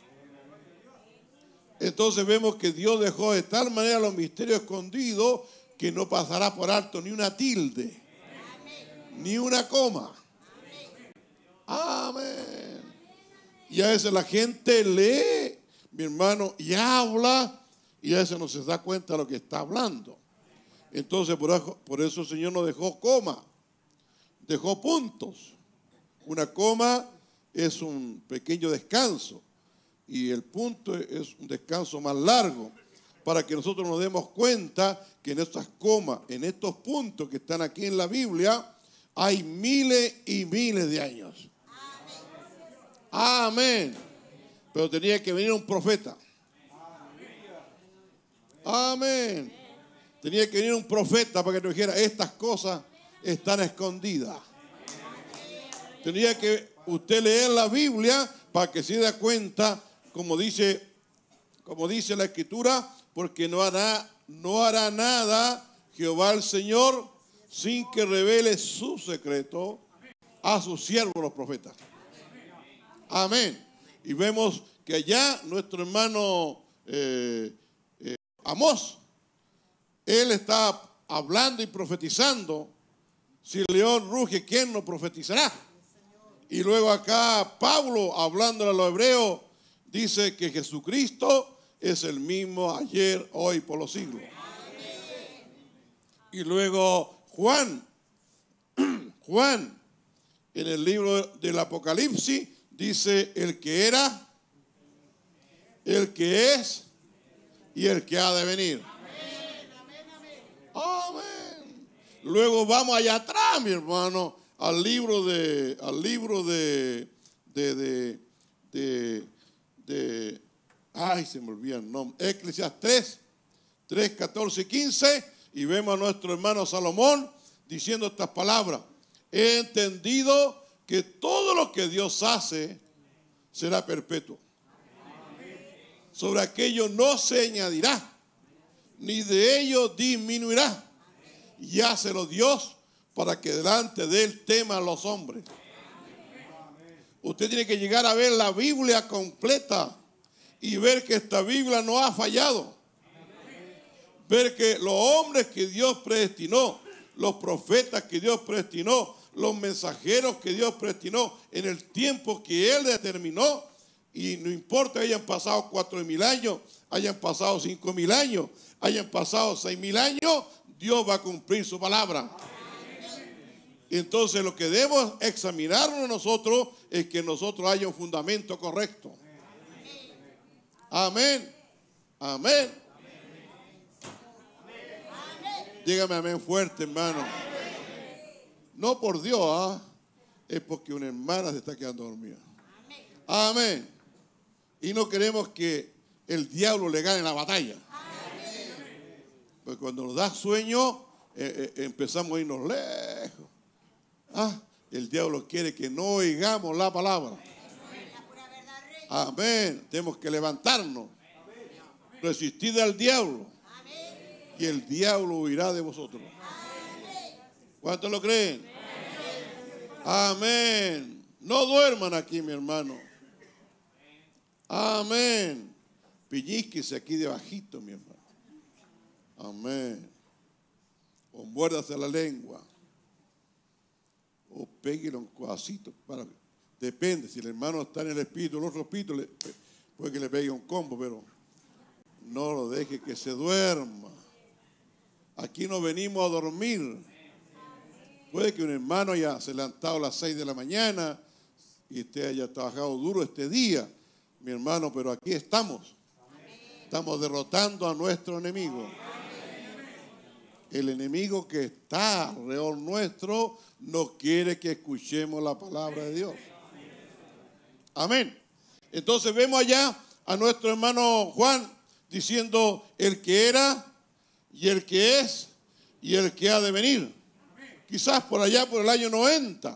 Entonces vemos que Dios dejó de tal manera los misterios escondidos que no pasará por alto ni una tilde, ni una coma. Amén. Y a veces la gente lee, mi hermano, y habla, y a veces no se da cuenta de lo que está hablando. Entonces por eso el Señor no dejó coma, dejó puntos. Una coma es un pequeño descanso y el punto es un descanso más largo, para que nosotros nos demos cuenta que en estas comas, en estos puntos que están aquí en la Biblia, hay miles y miles de años. Amén. Pero tenía que venir un profeta. Amén. Tenía que venir un profeta para que nos dijera, estas cosas están escondidas. Tenía que usted leer la Biblia para que se dé cuenta, como dice la Escritura, porque no hará nada Jehová el Señor sin que revele su secreto a sus siervos los profetas. Amén. Y vemos que allá nuestro hermano Amós, él está hablando y profetizando. Si el león ruge, ¿quién no profetizará? Y luego acá Pablo, hablándole a los hebreos, dice que Jesucristo es el mismo ayer, hoy, por los siglos. Y luego Juan, en el libro del Apocalipsis, dice el que era, el que es y el que ha de venir. Amén. Luego vamos allá atrás, mi hermano, al libro de ay, se me olvida el nombre, Eclesiastés 3, 14 y 15, y vemos a nuestro hermano Salomón diciendo estas palabras: he entendido que todo lo que Dios hace será perpetuo. Sobre aquello no se añadirá, ni de ello disminuirá. Y hácelo Dios para que delante de él teman los hombres. Usted tiene que llegar a ver la Biblia completa y ver que esta Biblia no ha fallado. Ver que los hombres que Dios predestinó, los profetas que Dios predestinó, los mensajeros que Dios predestinó en el tiempo que Él determinó, y no importa que hayan pasado 4,000 años, hayan pasado 5,000 años, hayan pasado 6,000 años, Dios va a cumplir su palabra. Entonces lo que debemos examinarnos nosotros es que nosotros haya un fundamento correcto. Amén. Amén. Dígame amén fuerte, hermano. No por Dios, es porque una hermana se está quedando dormida. Amén. Y no queremos que el diablo le gane la batalla. Porque cuando nos da sueño, empezamos a irnos lejos. El diablo quiere que no oigamos la palabra. Amén. Tenemos que levantarnos. Resistid al diablo. Y el diablo huirá de vosotros. ¿Cuántos lo creen? Amén. No duerman aquí, mi hermano. Amén. Pellizquese aquí debajito, mi hermano. Amén. O muérdase la lengua. O péguele un codacito. Depende, si el hermano está en el espíritu, el otro espíritu, puede que le pegue un combo, pero no lo deje que se duerma. Aquí no venimos a dormir. Puede que un hermano haya se levantado a las 6 de la mañana y usted haya trabajado duro este día, mi hermano, pero aquí estamos. Estamos derrotando a nuestro enemigo. El enemigo que está alrededor nuestro no quiere que escuchemos la palabra de Dios. Amén. Entonces vemos allá a nuestro hermano Juan diciendo el que era y el que es y el que ha de venir. Quizás por allá por el año 90.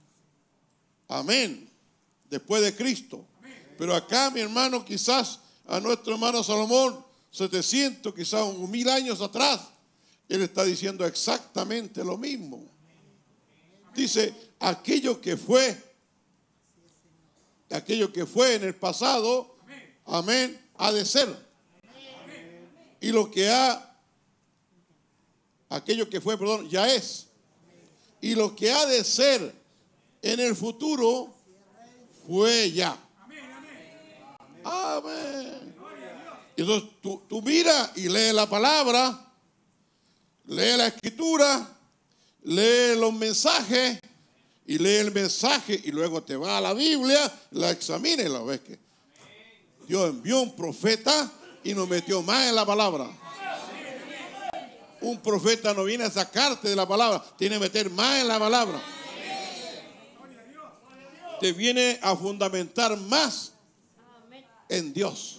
Amén. Después de Cristo. Pero acá, mi hermano, quizás a nuestro hermano Salomón, 700, quizás 1000 años atrás, él está diciendo exactamente lo mismo. Dice, aquello que fue en el pasado, amén, ha de ser. Y aquello que fue, perdón, ya es. Y lo que ha de ser en el futuro fue ya. Amén. Entonces tú mira y lee la palabra, lee la escritura, lee los mensajes y lee el mensaje y luego te va a la Biblia, la examina y la ves que Dios envió un profeta y nos metió más en la palabra. Un profeta no viene a sacarte de la palabra, tiene que meter más en la palabra. Te viene a fundamentar más en Dios.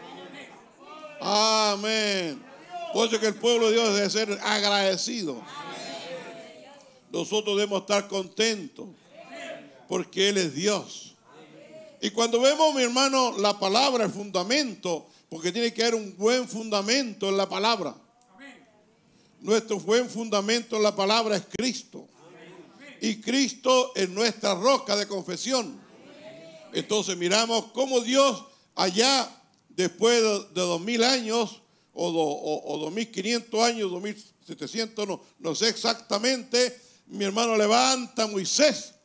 Amén. Por eso que el pueblo de Dios debe ser agradecido. Nosotros debemos estar contentos porque Él es Dios. Y cuando vemos, mi hermano, la palabra, el fundamento, porque tiene que haber un buen fundamento en la palabra. Nuestro buen fundamento en la palabra es Cristo. Y Cristo es nuestra roca de confesión. Entonces miramos cómo Dios allá, después de 2000 años, o 2500 años, 2700, no sé exactamente, mi hermano levanta a Moisés.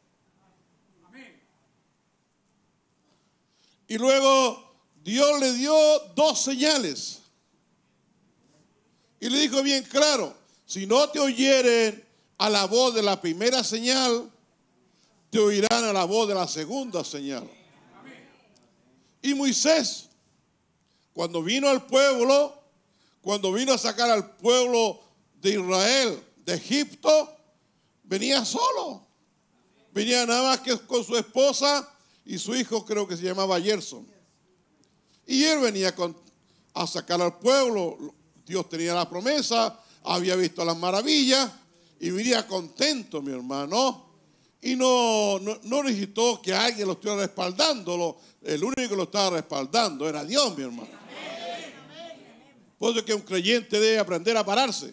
Y luego Dios le dio 2 señales. Y le dijo bien claro, si no te oyeren a la voz de la primera señal, te oirán a la voz de la segunda señal. Y Moisés, cuando vino al pueblo, cuando vino a sacar al pueblo de Israel de Egipto, venía solo. Venía nada más que con su esposa y su hijo, creo que se llamaba Gerson. Y él venía a sacar al pueblo. Dios tenía la promesa, había visto las maravillas y venía contento, mi hermano. Y no necesitó que alguien lo estuviera respaldando. El único que lo estaba respaldando era Dios, mi hermano. Por eso que un creyente debe aprender a pararse.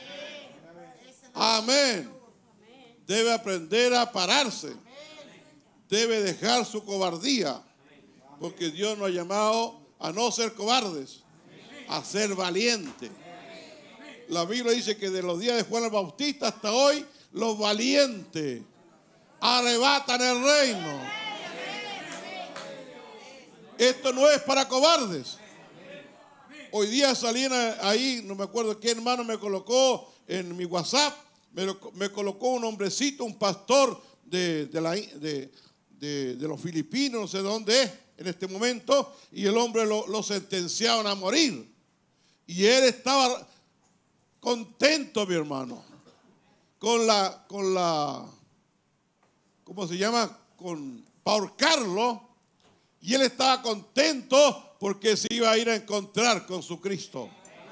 Amén. Debe aprender a pararse. Debe dejar su cobardía. Porque Dios nos ha llamado a no ser cobardes, a ser valientes. La Biblia dice que de los días de Juan el Bautista hasta hoy, los valientes arrebatan el reino. Esto no es para cobardes. Hoy día salían ahí, no me acuerdo qué hermano me colocó en mi WhatsApp, me colocó un hombrecito, un pastor de los filipinos, no sé dónde es en este momento, y el hombre lo sentenciaron a morir. Y él estaba contento, mi hermano, con ¿cómo se llama? Para ahorcarlo. Y él estaba contento porque se iba a ir a encontrar con su Cristo.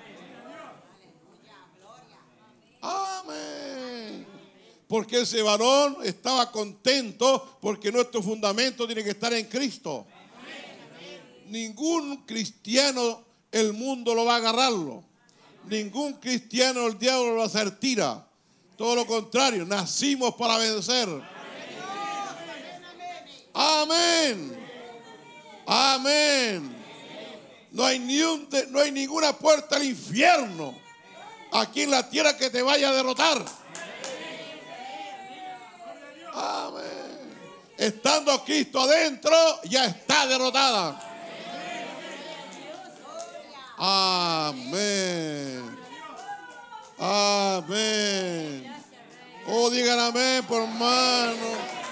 Amén. Porque ese varón estaba contento porque nuestro fundamento tiene que estar en Cristo. Ningún cristiano el mundo lo va a agarrarlo. Ningún cristiano el diablo lo va a hacer tira. Todo lo contrario, nacimos para vencer. Amén. Amén. No hay ninguna puerta al infierno aquí en la tierra que te vaya a derrotar. Amén. Estando Cristo adentro, ya está derrotada. Amén. Amén. Oh, digan amén, por hermano.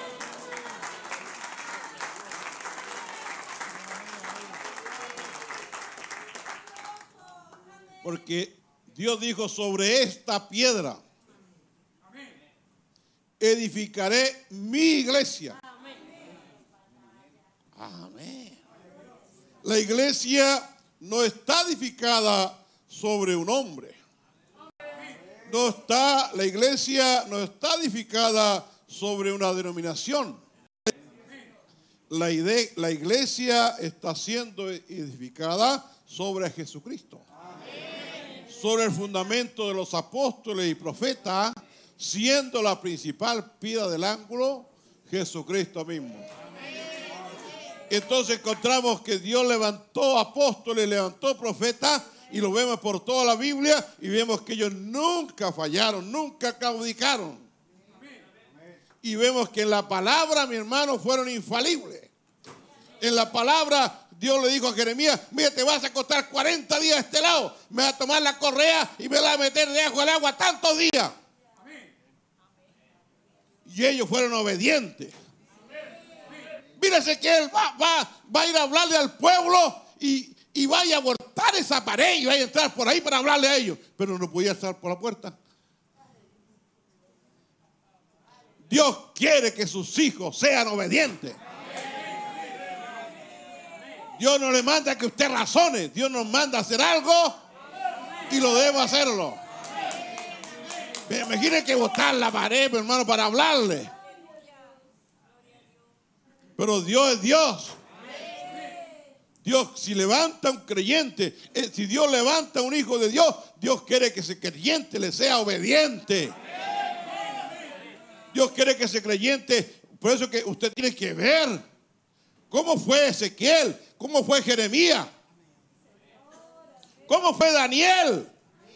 Porque Dios dijo, sobre esta piedra edificaré mi iglesia. Amén. La iglesia no está edificada sobre un hombre. La iglesia no está edificada sobre una denominación. La iglesia está siendo edificada sobre Jesucristo. Sobre el fundamento de los apóstoles y profetas, siendo la principal piedra del ángulo Jesucristo mismo. Entonces encontramos que Dios levantó apóstoles, levantó profetas, y lo vemos por toda la Biblia, y vemos que ellos nunca fallaron, nunca claudicaron. Y vemos que en la palabra, mi hermano, fueron infalibles. En la palabra, Dios le dijo a Jeremías, mira, te vas a acostar 40 días a este lado, me vas a tomar la correa y me la vas a meter debajo del agua tantos días. Y ellos fueron obedientes. Mírese que él va a ir a hablarle al pueblo y vaya a abortar esa pared y vaya a entrar por ahí para hablarle a ellos. Pero no podía estar por la puerta. Dios quiere que sus hijos sean obedientes. Dios no le manda que usted razone. Dios nos manda a hacer algo y lo debemos hacerlo. Imagine que botar la pared, mi hermano, para hablarle. Pero Dios es Dios. Dios, si levanta un creyente, si Dios levanta un hijo de Dios, Dios quiere que ese creyente le sea obediente. Dios quiere que ese creyente, por eso que usted tiene que ver cómo fue Ezequiel, cómo fue Jeremías, cómo fue Daniel.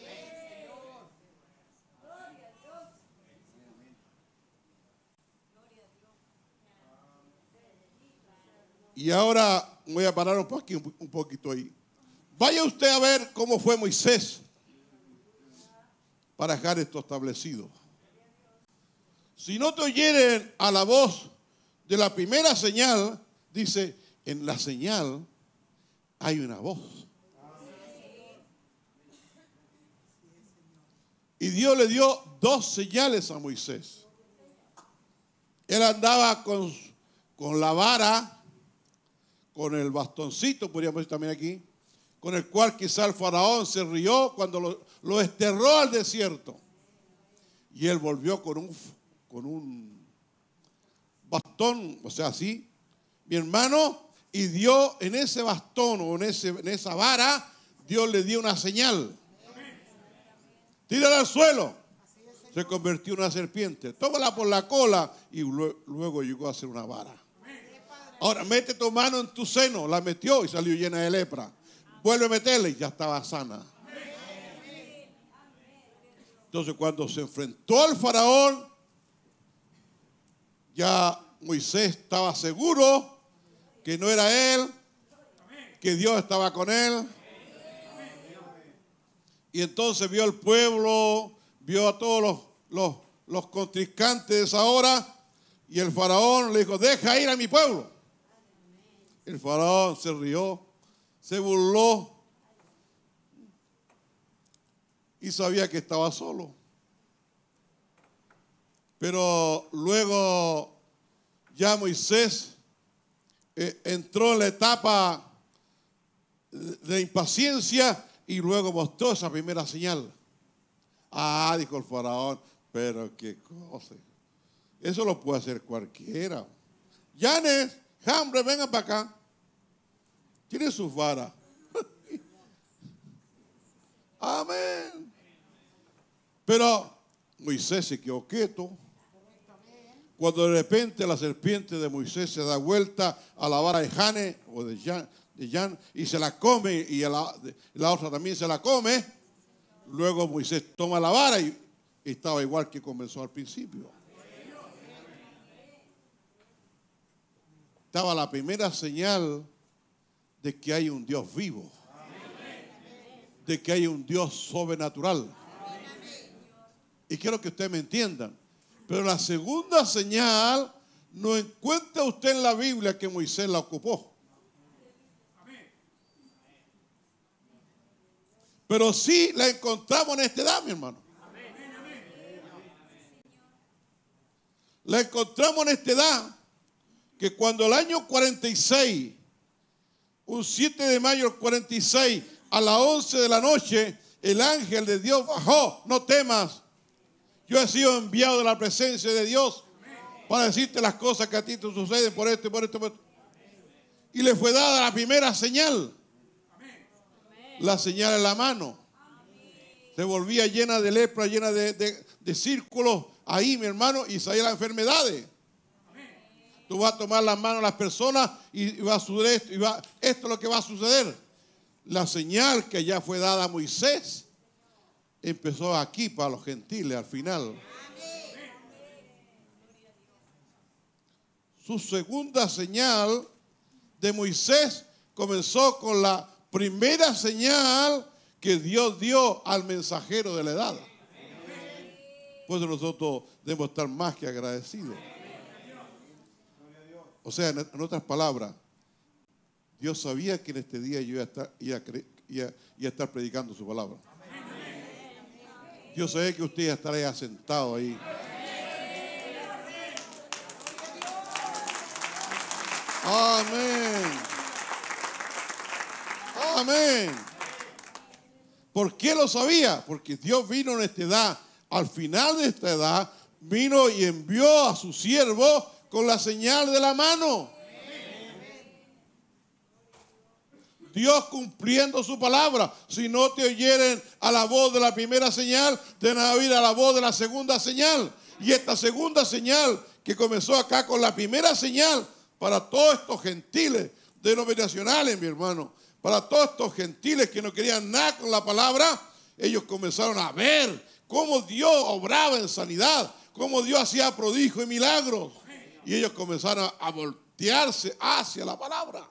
Y ahora voy a parar un poquito ahí. Vaya usted a ver cómo fue Moisés para dejar esto establecido. Si no te oyeren a la voz de la primera señal, dice, en la señal hay una voz. Y Dios le dio 2 señales a Moisés. Él andaba con la vara, con el bastoncito, podríamos decir también aquí, con el cual quizá el faraón se rió cuando lo desterró al desierto. Y él volvió con un bastón, o sea, así, mi hermano, y dio en ese bastón o en esa vara, Dios le dio una señal. Tírala al suelo. Se convirtió en una serpiente. Tómala por la cola y luego llegó a ser una vara. Ahora, mete tu mano en tu seno. La metió y salió llena de lepra. Vuelve a meterla y ya estaba sana. Entonces, cuando se enfrentó al faraón, ya Moisés estaba seguro que no era él, que Dios estaba con él. Y entonces vio al pueblo, vio a todos los contrincantes de esa hora, y el faraón le dijo, deja ir a mi pueblo. El faraón se rió, se burló y sabía que estaba solo. Pero luego ya Moisés entró en la etapa de impaciencia y luego mostró esa primera señal. Ah, dijo el faraón, pero qué cosa. Eso lo puede hacer cualquiera. Yanes, Hambre, vengan para acá. Tienen sus varas. Amén. Pero Moisés se quedó quieto. Cuando de repente la serpiente de Moisés se da vuelta a la vara de Jane o de Jan y se la come, y la otra también se la come, luego Moisés toma la vara y estaba igual que comenzó al principio. Estaba la primera señal de que hay un Dios vivo, de que hay un Dios sobrenatural. Y quiero que ustedes me entiendan. Pero la segunda señal no encuentra usted en la Biblia que Moisés la ocupó. Pero sí la encontramos en esta edad, mi hermano. La encontramos en esta edad, que cuando el año 46, un 7 de mayo del 46, a las 11 de la noche, el ángel de Dios bajó. No temas, yo he sido enviado de la presencia de Dios para decirte las cosas que a ti te suceden por esto, por esto, por esto. Y le fue dada la primera señal. La señal en la mano. Se volvía llena de lepra, llena de círculos ahí, mi hermano, y salían las enfermedades. Tú vas a tomar las manos a las personas y va a suceder esto, esto es lo que va a suceder. La señal que ya fue dada a Moisés empezó aquí para los gentiles al final. Su segunda señal de Moisés comenzó con la primera señal que Dios dio al mensajero de la edad. Pues nosotros debemos estar más que agradecidos. O sea, en otras palabras, Dios sabía que en este día yo iba a estar predicando su palabra. Yo sabía que usted iba a estar ahí sentado ahí. Amén. Amén. ¿Por qué lo sabía? Porque Dios vino en esta edad. Al final de esta edad, vino y envió a su siervo con la señal de la mano. Dios cumpliendo su palabra. Si no te oyeren a la voz de la primera señal, te van a oír a la voz de la segunda señal. Y esta segunda señal que comenzó acá con la primera señal para todos estos gentiles denominacionales, mi hermano, para todos estos gentiles que no querían nada con la palabra, ellos comenzaron a ver cómo Dios obraba en sanidad, cómo Dios hacía prodigios y milagros. Y ellos comenzaron a voltearse hacia la palabra.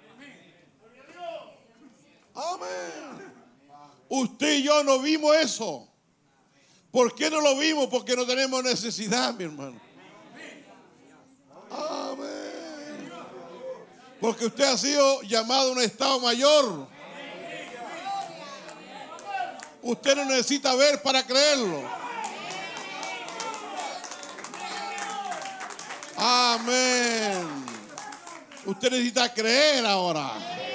Amén. Usted y yo no vimos eso. ¿Por qué no lo vimos? Porque no tenemos necesidad, mi hermano. Amén. Porque usted ha sido llamado a un estado mayor. Usted no necesita ver para creerlo. Amén. Usted necesita creer ahora.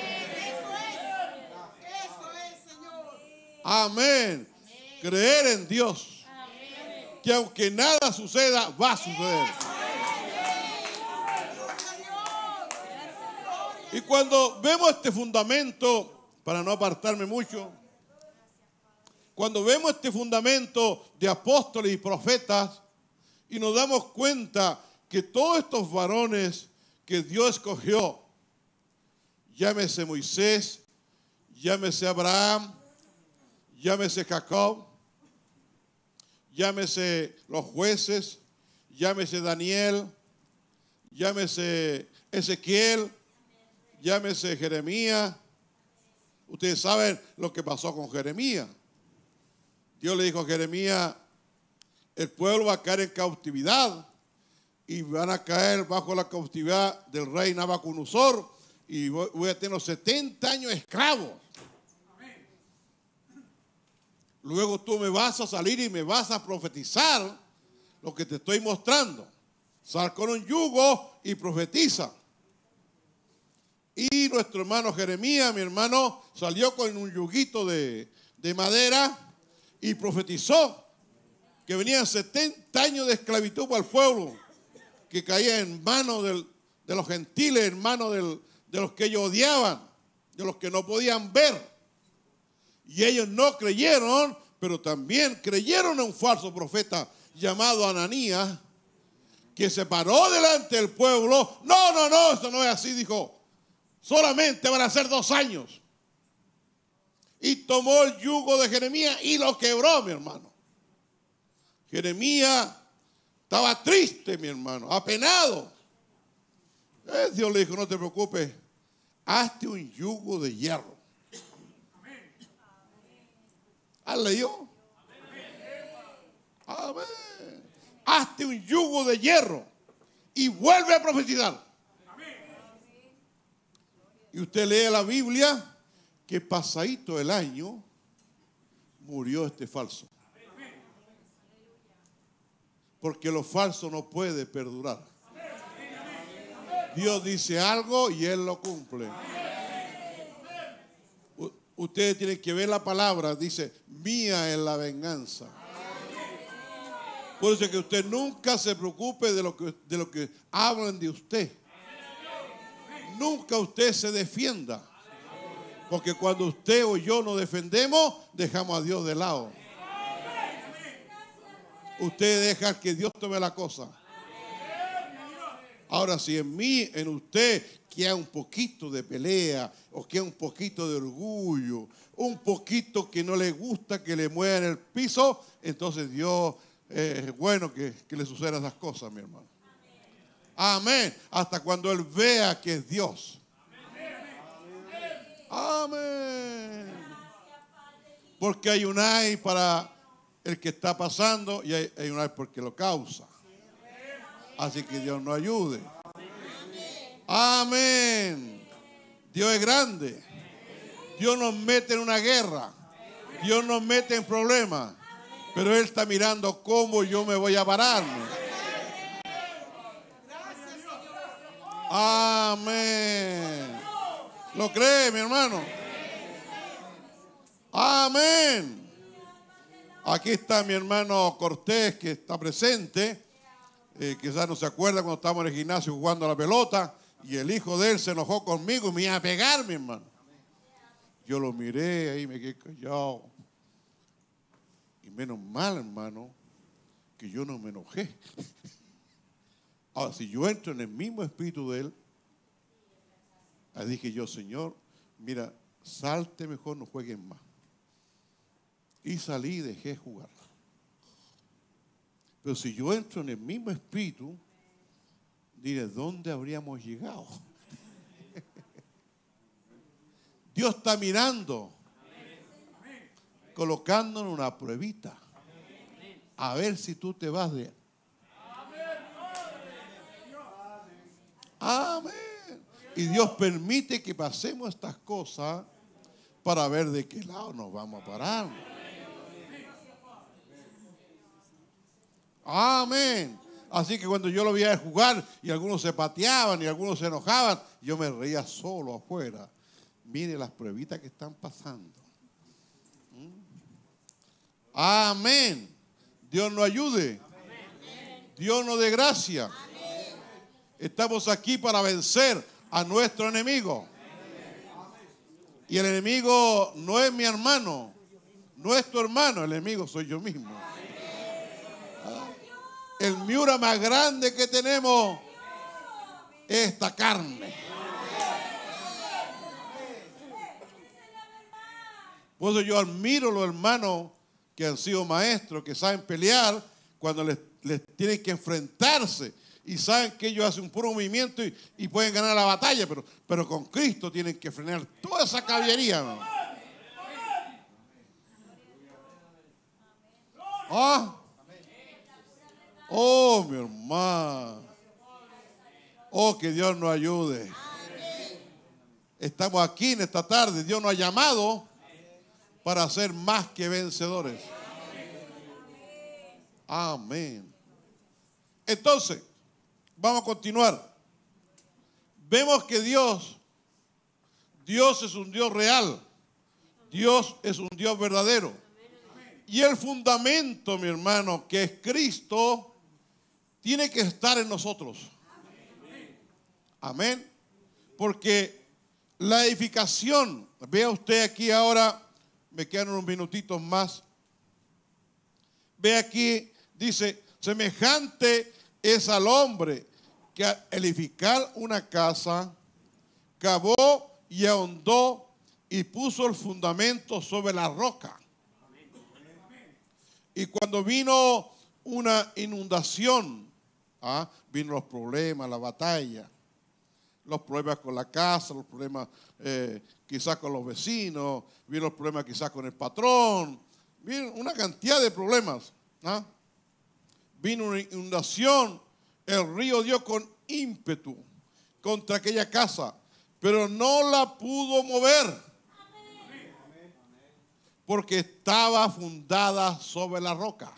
Amén. Creer en Dios. Que aunque nada suceda, va a suceder. Y cuando vemos este fundamento, para no apartarme mucho, cuando vemos este fundamento de apóstoles y profetas y nos damos cuenta que todos estos varones que Dios escogió, llámese Moisés, llámese Abraham, llámese Jacob, llámese los jueces, llámese Daniel, llámese Ezequiel, llámese Jeremías. Ustedes saben lo que pasó con Jeremías. Dios le dijo a Jeremías, el pueblo va a caer en cautividad y van a caer bajo la cautividad del rey Nabucodonosor y voy a tener 70 años esclavos. Luego tú me vas a salir y me vas a profetizar lo que te estoy mostrando. Sal con un yugo y profetiza. Y nuestro hermano Jeremías, mi hermano, salió con un yuguito de madera y profetizó que venían 70 años de esclavitud para el pueblo, que caía en manos de los gentiles, en manos de los que ellos odiaban, de los que no podían ver. Y ellos no creyeron, pero también creyeron a un falso profeta llamado Ananías, que se paró delante del pueblo. No, esto no es así, dijo. Solamente van a ser 2 años. Y tomó el yugo de Jeremías y lo quebró, mi hermano. Jeremías estaba triste, mi hermano, apenado. Dios le dijo, no te preocupes, hazte un yugo de hierro. ¿Has leído? Amén. Hazte un yugo de hierro y vuelve a profetizar. Y usted lee la Biblia que pasadito el año murió este falso. Porque lo falso no puede perdurar. Dios dice algo y Él lo cumple. Ustedes tienen que ver la palabra, dice, mía es la venganza. Por eso es que usted nunca se preocupe de lo que hablan de usted. Nunca usted se defienda. Porque cuando usted o yo nos defendemos, dejamos a Dios de lado. Usted deja que Dios tome la cosa. Ahora, si en mí, en usted, queda un poquito de pelea, o queda un poquito de orgullo, un poquito que no le gusta que le muevan el piso, entonces Dios es bueno que le sucedan esas cosas, mi hermano. Amén. Hasta cuando Él vea que es Dios. Amén. Porque hay un ay para el que está pasando y hay un ay porque lo causa. Así que Dios nos ayude. Amén. Dios es grande. Dios nos mete en una guerra. Dios nos mete en problemas. Pero Él está mirando cómo yo me voy a pararme. Amén. ¿Lo cree, mi hermano? Amén. Aquí está mi hermano Cortés, que está presente. Quizás no se acuerda cuando estábamos en el gimnasio jugando a la pelota y el hijo de él se enojó conmigo y me iba a pegar, mi hermano. Yo lo miré ahí, me quedé callado. Y menos mal, hermano, que yo no me enojé. Ahora, si yo entro en el mismo espíritu de él, ahí dije yo, Señor, mira, salte mejor, no jueguen más. Y salí y dejé jugar. Pero si yo entro en el mismo espíritu, diré, ¿dónde habríamos llegado? Dios está mirando, colocándonos una pruebita, a ver si tú te vas de él. Amén. Y Dios permite que pasemos estas cosas para ver de qué lado nos vamos a parar. Amén. Así que cuando yo lo veía jugar y algunos se pateaban y algunos se enojaban, yo me reía solo afuera. Mire las pruebitas que están pasando. Amén. Dios nos ayude. Dios nos dé gracia. Estamos aquí para vencer a nuestro enemigo. Y el enemigo no es mi hermano, no es tu hermano, el enemigo soy yo mismo. El miura más grande que tenemos es esta carne. Por eso yo admiro a los hermanos que han sido maestros, que saben pelear cuando les tienen que enfrentarse y saben que ellos hacen un puro movimiento y pueden ganar la batalla, pero con Cristo tienen que frenar toda esa caballería, ¿no? ¿Ah? Oh, mi hermano. Oh, que Dios nos ayude. Estamos aquí en esta tarde. Dios nos ha llamado para ser más que vencedores. Amén. Entonces, Vamos a continuar. Vemos que Dios es un Dios real. Dios es un Dios verdadero. Y el fundamento, mi hermano, que es Cristo, tiene que estar en nosotros. Amén. Porque la edificación, vea usted aquí ahora, me quedan unos minutitos más. Ve aquí, dice, semejante es al hombre que al edificar una casa, cavó y ahondó y puso el fundamento sobre la roca. Y cuando vino una inundación, vino los problemas, la batalla, los problemas con la casa, los problemas quizás con los vecinos, vino los problemas quizás con el patrón, vino una cantidad de problemas. Vino una inundación, el río dio con ímpetu contra aquella casa, pero no la pudo mover. Porque estaba fundada sobre la roca.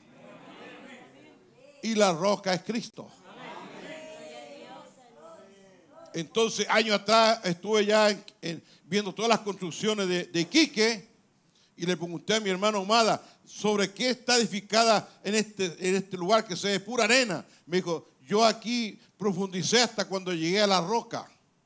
Y la roca es Cristo. Entonces, años atrás estuve ya viendo todas las construcciones de Iquique y le pregunté a mi hermano Humada sobre qué está edificada en este lugar que se ve pura arena. Me dijo, yo aquí profundicé hasta cuando llegué a la roca.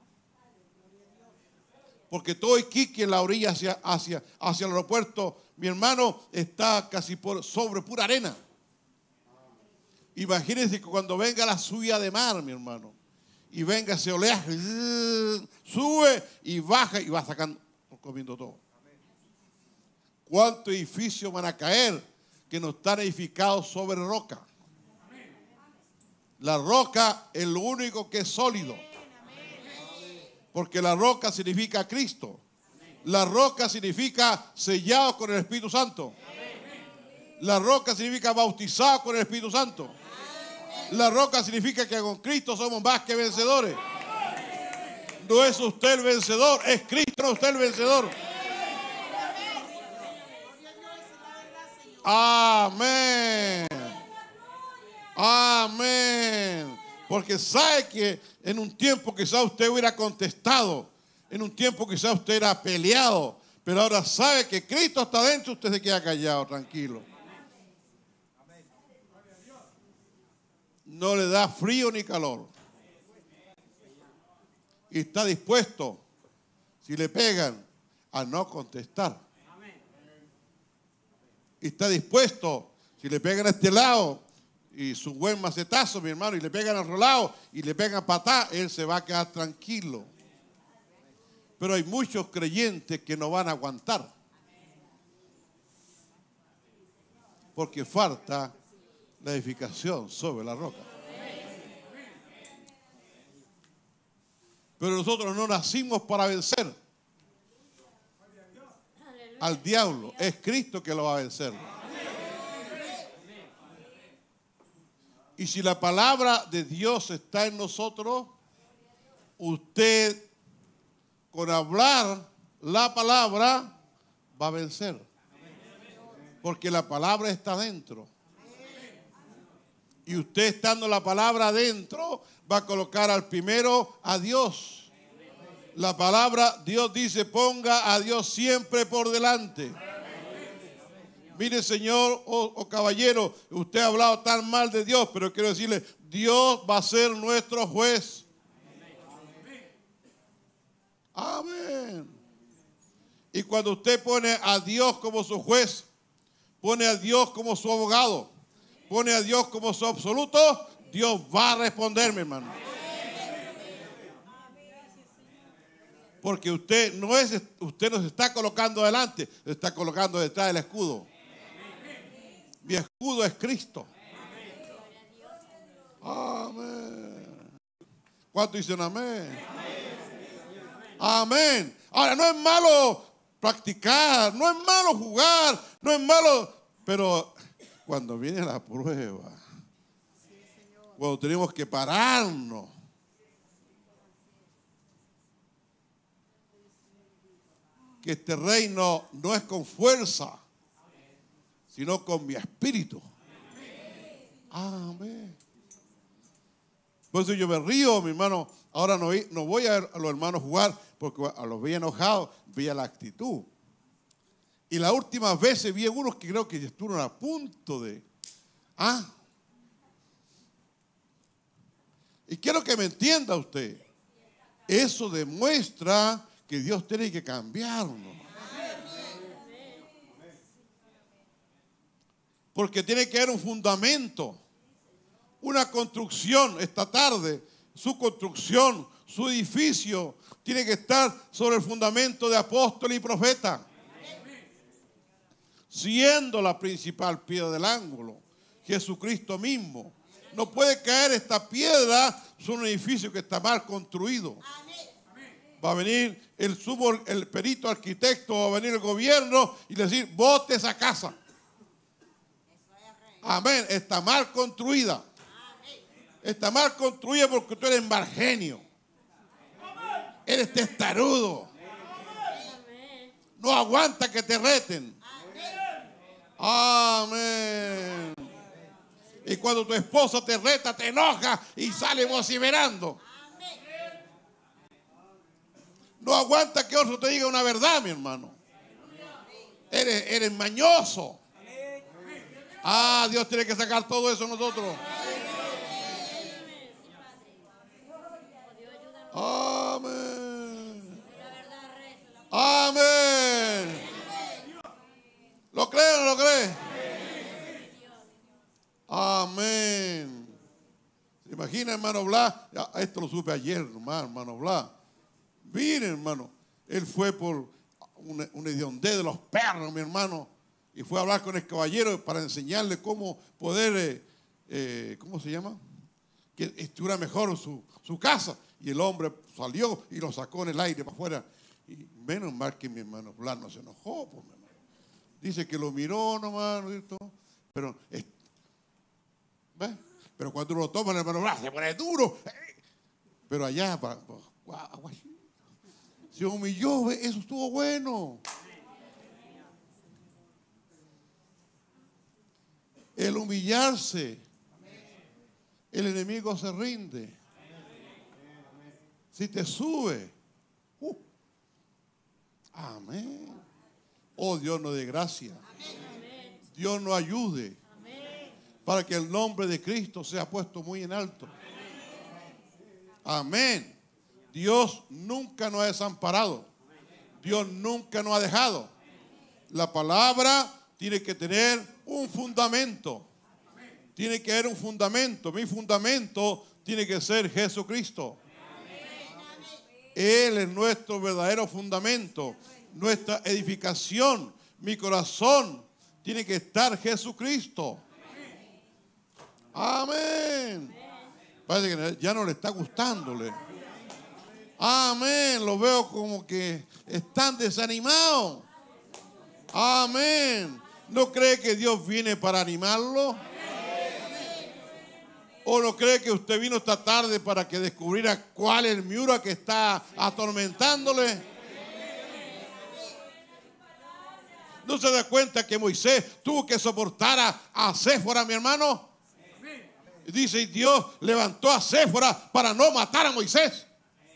Porque todo Iquique en la orilla hacia el aeropuerto, mi hermano, está casi sobre pura arena. Imagínense que cuando venga la subida de mar, mi hermano, y venga ese oleaje, sube y baja y va sacando, comiendo todo. ¿Cuántos edificios van a caer que no están edificados sobre roca? La roca es lo único que es sólido. Porque la roca significa Cristo. La roca significa sellado con el Espíritu Santo. La roca significa bautizado con el Espíritu Santo. La roca significa que con Cristo somos más que vencedores. No es usted el vencedor, es Cristo usted el vencedor. Amén. Amén. Porque sabe que en un tiempo quizá usted hubiera contestado, en un tiempo quizá usted era peleado, pero ahora sabe que Cristo está dentro, usted se queda callado, tranquilo. No le da frío ni calor. Y está dispuesto, si le pegan, a no contestar. Y está dispuesto, si le pegan a este lado, y su buen macetazo, mi hermano, y le pegan al otro lado, y le pegan patá, él se va a quedar tranquilo. Pero hay muchos creyentes que no van a aguantar. Porque falta la edificación sobre la roca. Pero nosotros no nacimos para vencer al diablo. Es Cristo que lo va a vencer. Y si la palabra de Dios está en nosotros, usted con hablar la palabra va a vencer. Porque la palabra está dentro. Y usted estando la palabra dentro va a colocar al primero a Dios. La palabra, Dios dice, ponga a Dios siempre por delante. Mire, señor o caballero, usted ha hablado tan mal de Dios, pero quiero decirle, Dios va a ser nuestro juez. Amén. Y cuando usted pone a Dios como su juez, pone a Dios como su abogado, pone a Dios como su absoluto, Dios va a responder, mi hermano. Porque usted no se está colocando adelante, se está colocando detrás del escudo. Mi escudo es Cristo. Amén. ¿Cuántos dicen amén? Amén. Ahora, no es malo practicar, no es malo jugar, no es malo, pero cuando viene la prueba, cuando tenemos que pararnos, que este reino no es con fuerza, sino con mi espíritu. Amén. Por eso yo me río, mi hermano. Ahora no voy a ver a los hermanos jugar porque a los veía enojados, veía la actitud. Y las últimas veces vi algunos que creo que estuvieron a punto de... Y quiero que me entienda usted. Eso demuestra que Dios tiene que cambiarnos. Porque tiene que haber un fundamento, una construcción. Esta tarde, su construcción, su edificio, tiene que estar sobre el fundamento de apóstol y profeta. Siendo la principal piedra del ángulo, Jesucristo mismo. No puede caer esta piedra sobre un edificio que está mal construido. Va a venir el perito arquitecto, va a venir el gobierno y decir, bote esa casa. Amén. Está mal construida. Está mal construida porque tú eres mal genio. Eres testarudo. No aguanta que te reten. Amén. Y cuando tu esposa te reta, te enoja y sale vociferando. No aguanta que otro te diga una verdad, mi hermano. Eres mañoso. Dios tiene que sacar todo eso de nosotros. Amén. Amén. ¿Lo cree o no lo cree? Amén. ¿Se imagina, hermano Blas? Esto lo supe ayer, hermano Blas. Miren, hermano, él fue por un hediondez de los perros, mi hermano, y fue a hablar con el caballero para enseñarle cómo poder, ¿cómo se llama? Que estuviera mejor su casa. Y el hombre salió y lo sacó en el aire para afuera. Y menos mal que mi hermano Blas no se enojó, pues, mi hermano. Dice que lo miró nomás, ¿no? Pero, ¿ves? Pero cuando uno lo toma, el hermano Blas se pone duro. Pero allá, se humilló, eso estuvo bueno. El humillarse, el enemigo se rinde. Si te sube, amén. Oh, Dios nos dé gracia. Dios nos ayude para que el nombre de Cristo sea puesto muy en alto. Amén. Dios nunca nos ha desamparado. Dios nunca nos ha dejado. La palabra tiene que tener un fundamento. Tiene que haber un fundamento. Mi fundamento tiene que ser Jesucristo. Él es nuestro verdadero fundamento, nuestra edificación. Mi corazón tiene que estar Jesucristo. Amén. Parece que ya no le está gustándole. Amén. Lo veo como que están desanimados. Amén. ¿No cree que Dios viene para animarlo? ¿O no cree que usted vino esta tarde para que descubriera cuál es el miura que está atormentándole? ¿No se da cuenta que Moisés tuvo que soportar a Séfora, mi hermano? Y dice, Dios levantó a Séfora para no matar a Moisés.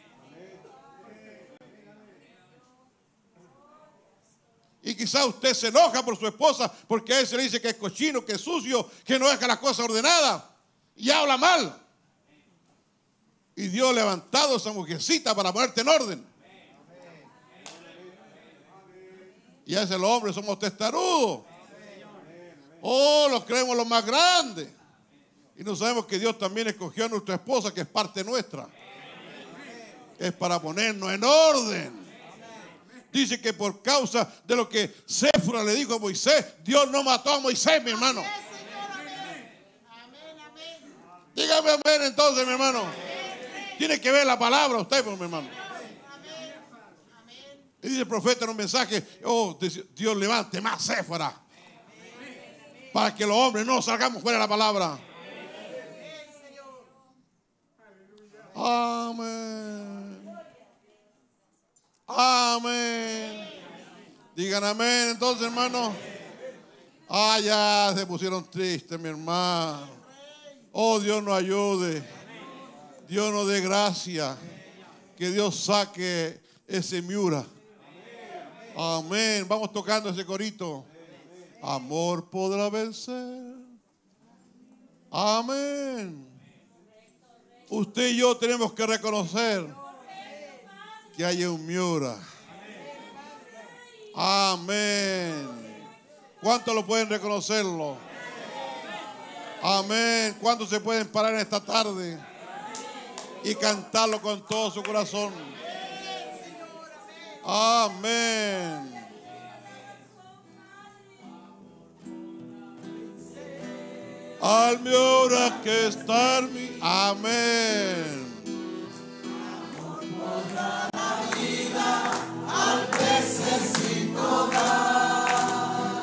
Y quizá usted se enoja por su esposa porque a él se le dice que es cochino, que es sucio, que no deja las cosas ordenadas. Y habla mal. Y Dios ha levantado a esa mujercita para ponerte en orden. Y a veces los hombres somos testarudos. Los creemos los más grandes. Y no sabemos que Dios también escogió a nuestra esposa, que es parte nuestra. Es para ponernos en orden. Dice que por causa de lo que Séfora le dijo a Moisés, Dios no mató a Moisés, mi hermano. Dígame amén entonces, mi hermano. Tiene que ver la palabra usted, mi hermano. Y dice el profeta en un mensaje, Dios levante más Séfora para que los hombres no salgamos fuera de la palabra. Amén. Amén. Digan amén entonces, hermano. Ya se pusieron tristes, mi hermano. Oh, Dios nos ayude. Dios nos dé gracia. Que Dios saque ese Miura. Amén. Vamos tocando ese corito. Amor podrá vencer. Amén. Usted y yo tenemos que reconocer que hay un Miura. Amén. ¿Cuántos lo pueden reconocerlo? Amén. ¿Cuántos se pueden parar en esta tarde y cantarlo con todo su corazón? Amén. Al Miura que está en mí. Amén. Amor podrá la vida al necesito dar.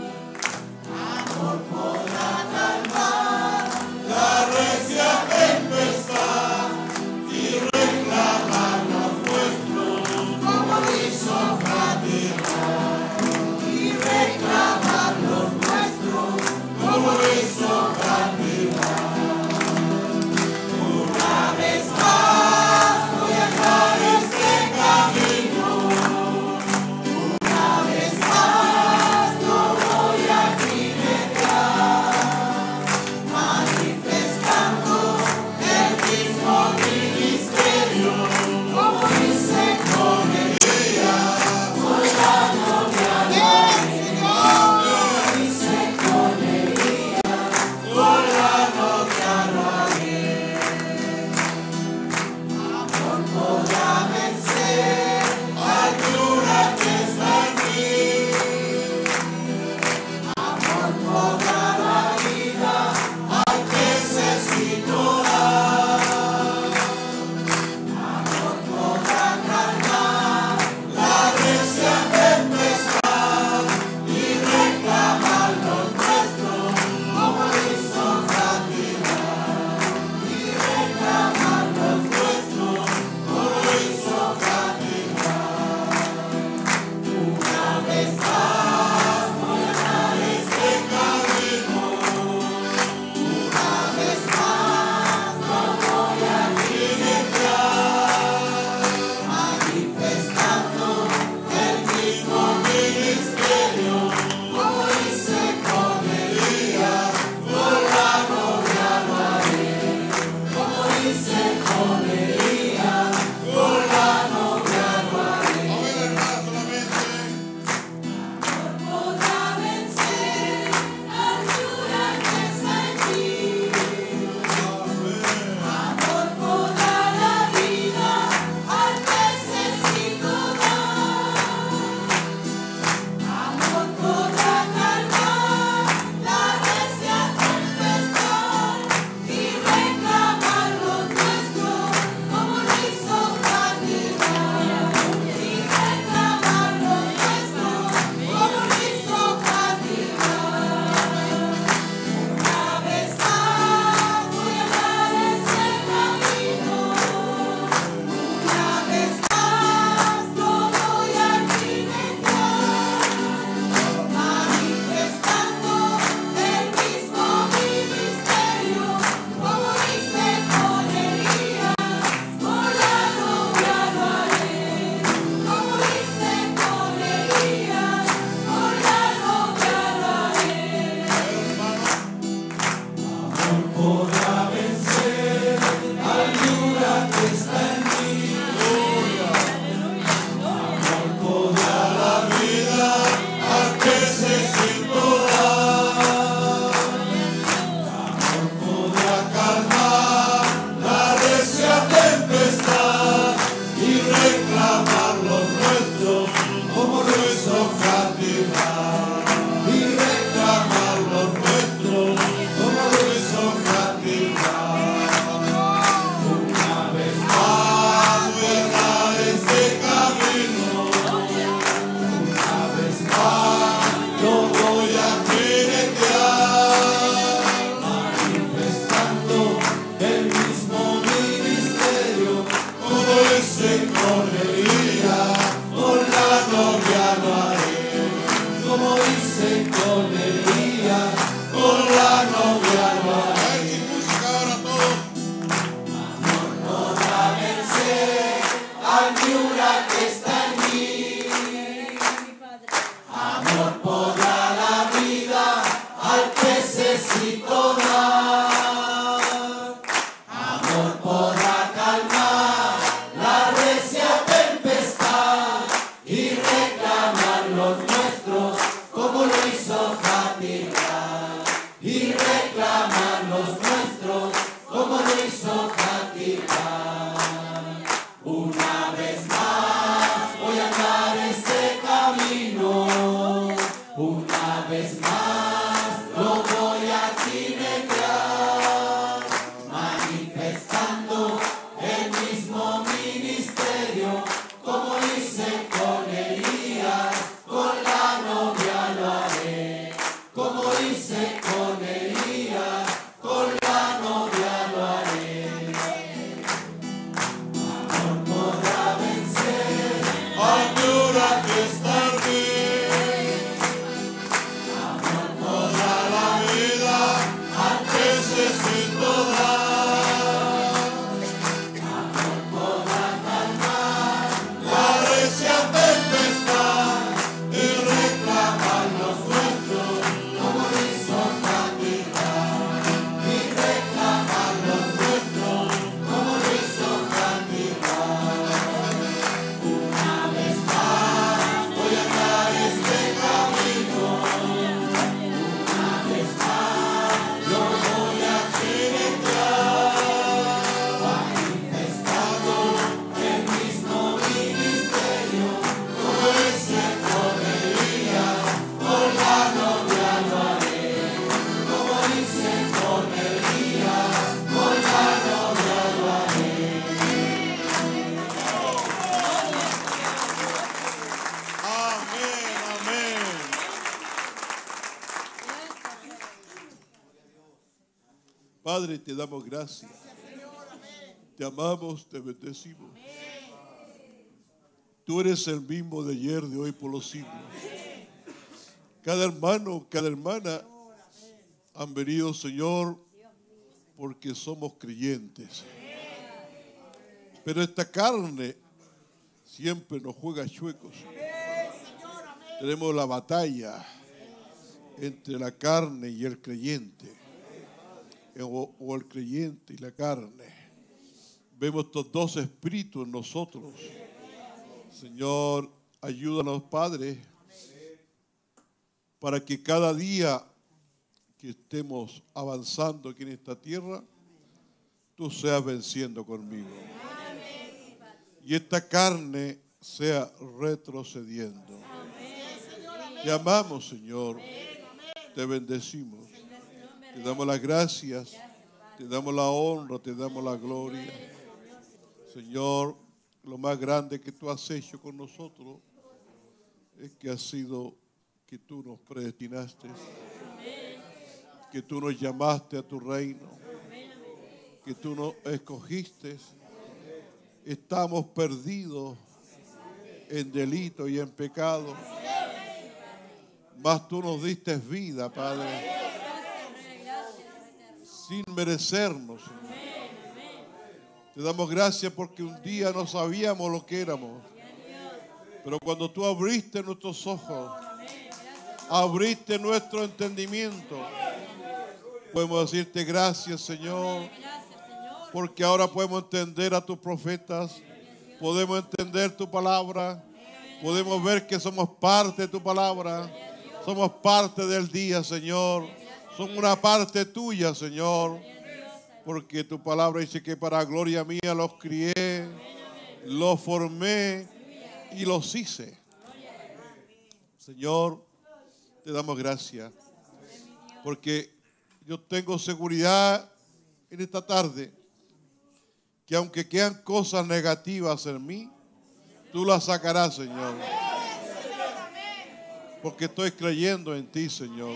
Amor podrá calmar la recia tempestad y reclamar los nuestros como hizo Javier. Y reclamar los nuestros como hizo Javier. Una vez más voy a andar este camino. Una vez más no voy a jinetear, manifestando el mismo ministerio, como dice con Elías, con la novia de Señor, como dice con Elías, con la novia lo haré. Amor podrá vencer al Miura que está en mí. Amor podrá la vida al necesito dar. Amor podrá calmar la recia tempestad y reclamar los nuestros como hizo Javier. Y reclamar los nuestros como hizo Javier. Una vez más voy a andar este camino. Una vez más no voy a jinetear, manifestando el mismo ministerio, como hice con Elías, con la novia lo haré. Como hice con Elías, con la novia lo haré. Amén, hermano, solamente. Podrá vencer al Miura que está en ti. Amor podrá la vida al necesito dar. Amor podrá calmar la recia tempestad y reclamar los nuestros como lo hizo Javier. Y reclamar los nuestros como lo hizo Javier. Una vez más voy a andar este camino. Una vez más no voy a jinetear, manifestando el mismo ministerio, como hice con Elías, con la novia lo haré. Como hice con Elías, con la novia lo haré. Amor podrá vencer al Miura que está en mí. Amor podrá la vida al necesito dar. Amor podrá calmar la recia tempestad y reclamar los nuestros como lo hizo Javier. Y reclamar los nuestros como lo hizo Javier. Una vez más voy a andar este camino. Una vez más no voy a jinetear, manifestando el mismo ministerio, como hice con Elías, con la novia lo haré. Como hice con Elías, con la novia lo haré. Ay, sin música ahora todos. Amor vez más lo voy a jinetrear, manifestando el mismo ministerio, como hice con Elías, con la novia lo haré, como hice con Elías, con la novia lo haré. Amor podrá vencer al dura que estar bien, amor podrá la vida al necesito dar, amor podrá calmar la recia tempestad y reclamar los nuestros como hizo Cantidad, y reclamar los nuestros como hizo Cantidad. Una vez más voy a andar este camino, una vez más lo voy a jinetrear, manifestando el mismo ministerio, como hice con Elías, con la novia lo haré, como hice con Elías, con la novia lo haré. Amén, amén. Padre, te damos gracias. Te amamos, te bendecimos. Tú eres el mismo de ayer, de hoy, por los siglos. Cada hermano, cada hermana han venido, Señor, porque somos creyentes. Pero esta carne siempre nos juega chuecos. Tenemos la batalla entre la carne y el creyente, o el creyente y la carne. Vemos estos dos espíritus en nosotros. Señor, ayúdanos, Padre, para que cada día que estemos avanzando aquí en esta tierra, tú seas venciendo conmigo. Y esta carne sea retrocediendo. Te amamos, Señor. Te bendecimos. Te damos las gracias. Te damos la honra. Te damos la gloria. Señor, lo más grande que tú has hecho con nosotros es que ha sido que tú nos predestinaste, que tú nos llamaste a tu reino, que tú nos escogiste. Estamos perdidos en delito y en pecado, mas tú nos diste vida, Padre, sin merecernos, Señor. Te damos gracias porque un día no sabíamos lo que éramos, pero cuando tú abriste nuestros ojos, abriste nuestro entendimiento, podemos decirte gracias, Señor, porque ahora podemos entender a tus profetas, podemos entender tu palabra, podemos ver que somos parte de tu palabra, somos parte del día, Señor, somos una parte tuya, Señor, porque tu palabra dice que para gloria mía los crié, los formé y los hice. Señor, te damos gracias, porque yo tengo seguridad en esta tarde que aunque quedan cosas negativas en mí, tú las sacarás, Señor. Porque estoy creyendo en ti, Señor.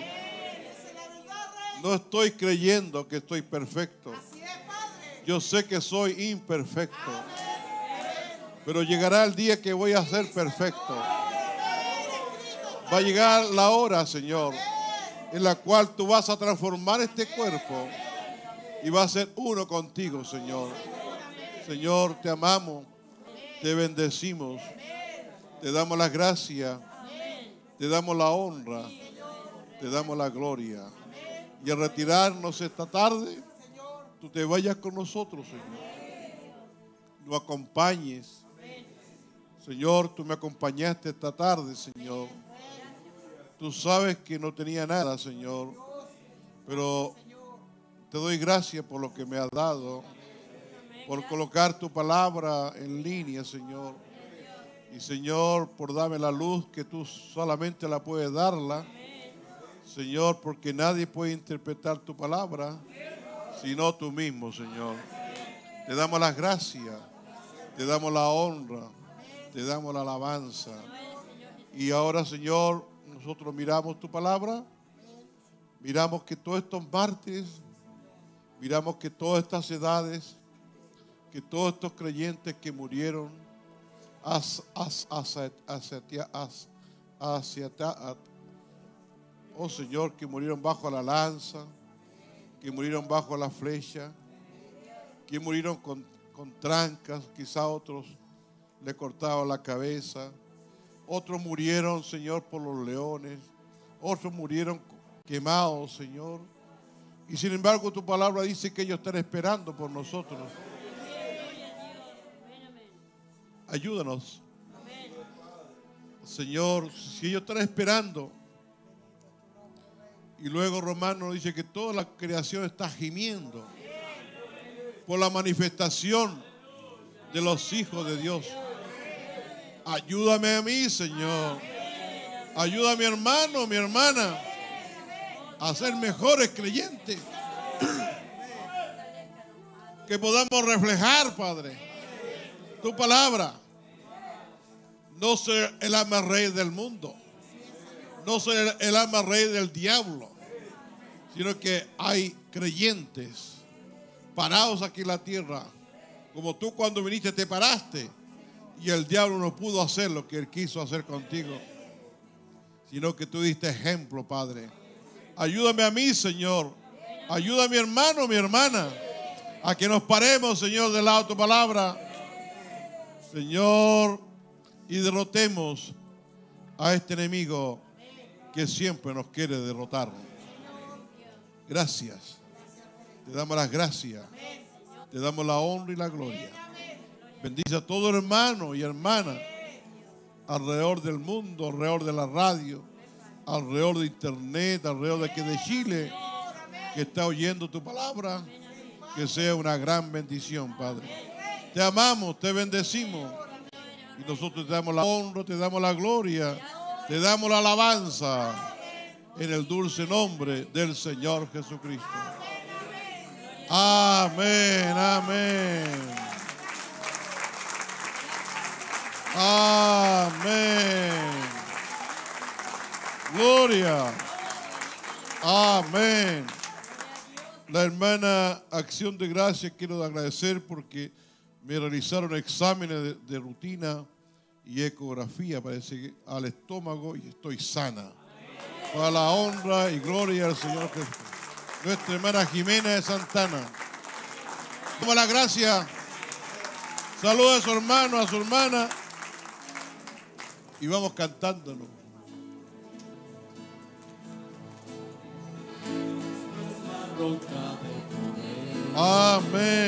No estoy creyendo que estoy perfecto. Yo sé que soy imperfecto. Pero llegará el día que voy a ser perfecto. Va a llegar la hora, Señor, en la cual tú vas a transformar este cuerpo y va a ser uno contigo, Señor. Señor, te amamos, te bendecimos, te damos las gracias, te damos la honra, te damos la gloria. Y al retirarnos esta tarde, tú te vayas con nosotros, Señor. Nos acompañes. Señor, tú me acompañaste esta tarde, Señor. Tú sabes que no tenía nada, Señor, pero te doy gracias por lo que me has dado, por colocar tu palabra en línea, Señor. Y, Señor, por darme la luz que tú solamente la puedes darla. Señor, porque nadie puede interpretar tu palabra sino tú mismo, Señor. Te damos las gracias, te damos la honra, te damos la alabanza. Y ahora, Señor, nosotros miramos tu palabra, miramos que todos estos mártires, miramos que todas estas edades, que todos estos creyentes que murieron oh Señor, que murieron bajo la lanza, que murieron bajo la flecha, que murieron con trancas, quizá otros le cortaban la cabeza, otros murieron, Señor, por los leones, otros murieron quemados, Señor. Y sin embargo tu palabra dice que ellos están esperando por nosotros. Ayúdanos, Señor, si ellos están esperando. Y luego Romano dice que toda la creación está gimiendo por la manifestación de los hijos de Dios. Ayúdame a mí, Señor. Ayuda a mi hermano, mi hermana, a ser mejores creyentes. Que podamos reflejar, Padre, tu palabra. No ser el ama rey del mundo. No ser el ama rey del diablo. Sino que hay creyentes parados aquí en la tierra. Como tú cuando viniste te paraste. Y el diablo no pudo hacer lo que él quiso hacer contigo. Sino que tú diste ejemplo, Padre. Ayúdame a mí, Señor. Ayuda a mi hermano, mi hermana. A que nos paremos, Señor, del lado de tu palabra. Señor, y derrotemos a este enemigo que siempre nos quiere derrotar. Gracias. Te damos las gracias. Te damos la honra y la gloria. Bendice a todo hermano y hermana alrededor del mundo, alrededor de la radio, alrededor de internet, alrededor de aquí de Chile, que está oyendo tu palabra. Que sea una gran bendición, Padre. Te amamos, te bendecimos. Y nosotros te damos la honra, te damos la gloria, te damos la alabanza en el dulce nombre del Señor Jesucristo. Amén, amén. Amén. Gloria. Amén. La hermana Acción de Gracias quiero agradecer porque me realizaron exámenes de rutina y ecografía, parece que al estómago, y estoy sana. Para la honra y gloria al Señor Jesús. Nuestra hermana Jimena de Santana. Damos las gracias. Saluda a su hermano, a su hermana. Y vamos cantándonos. Amén.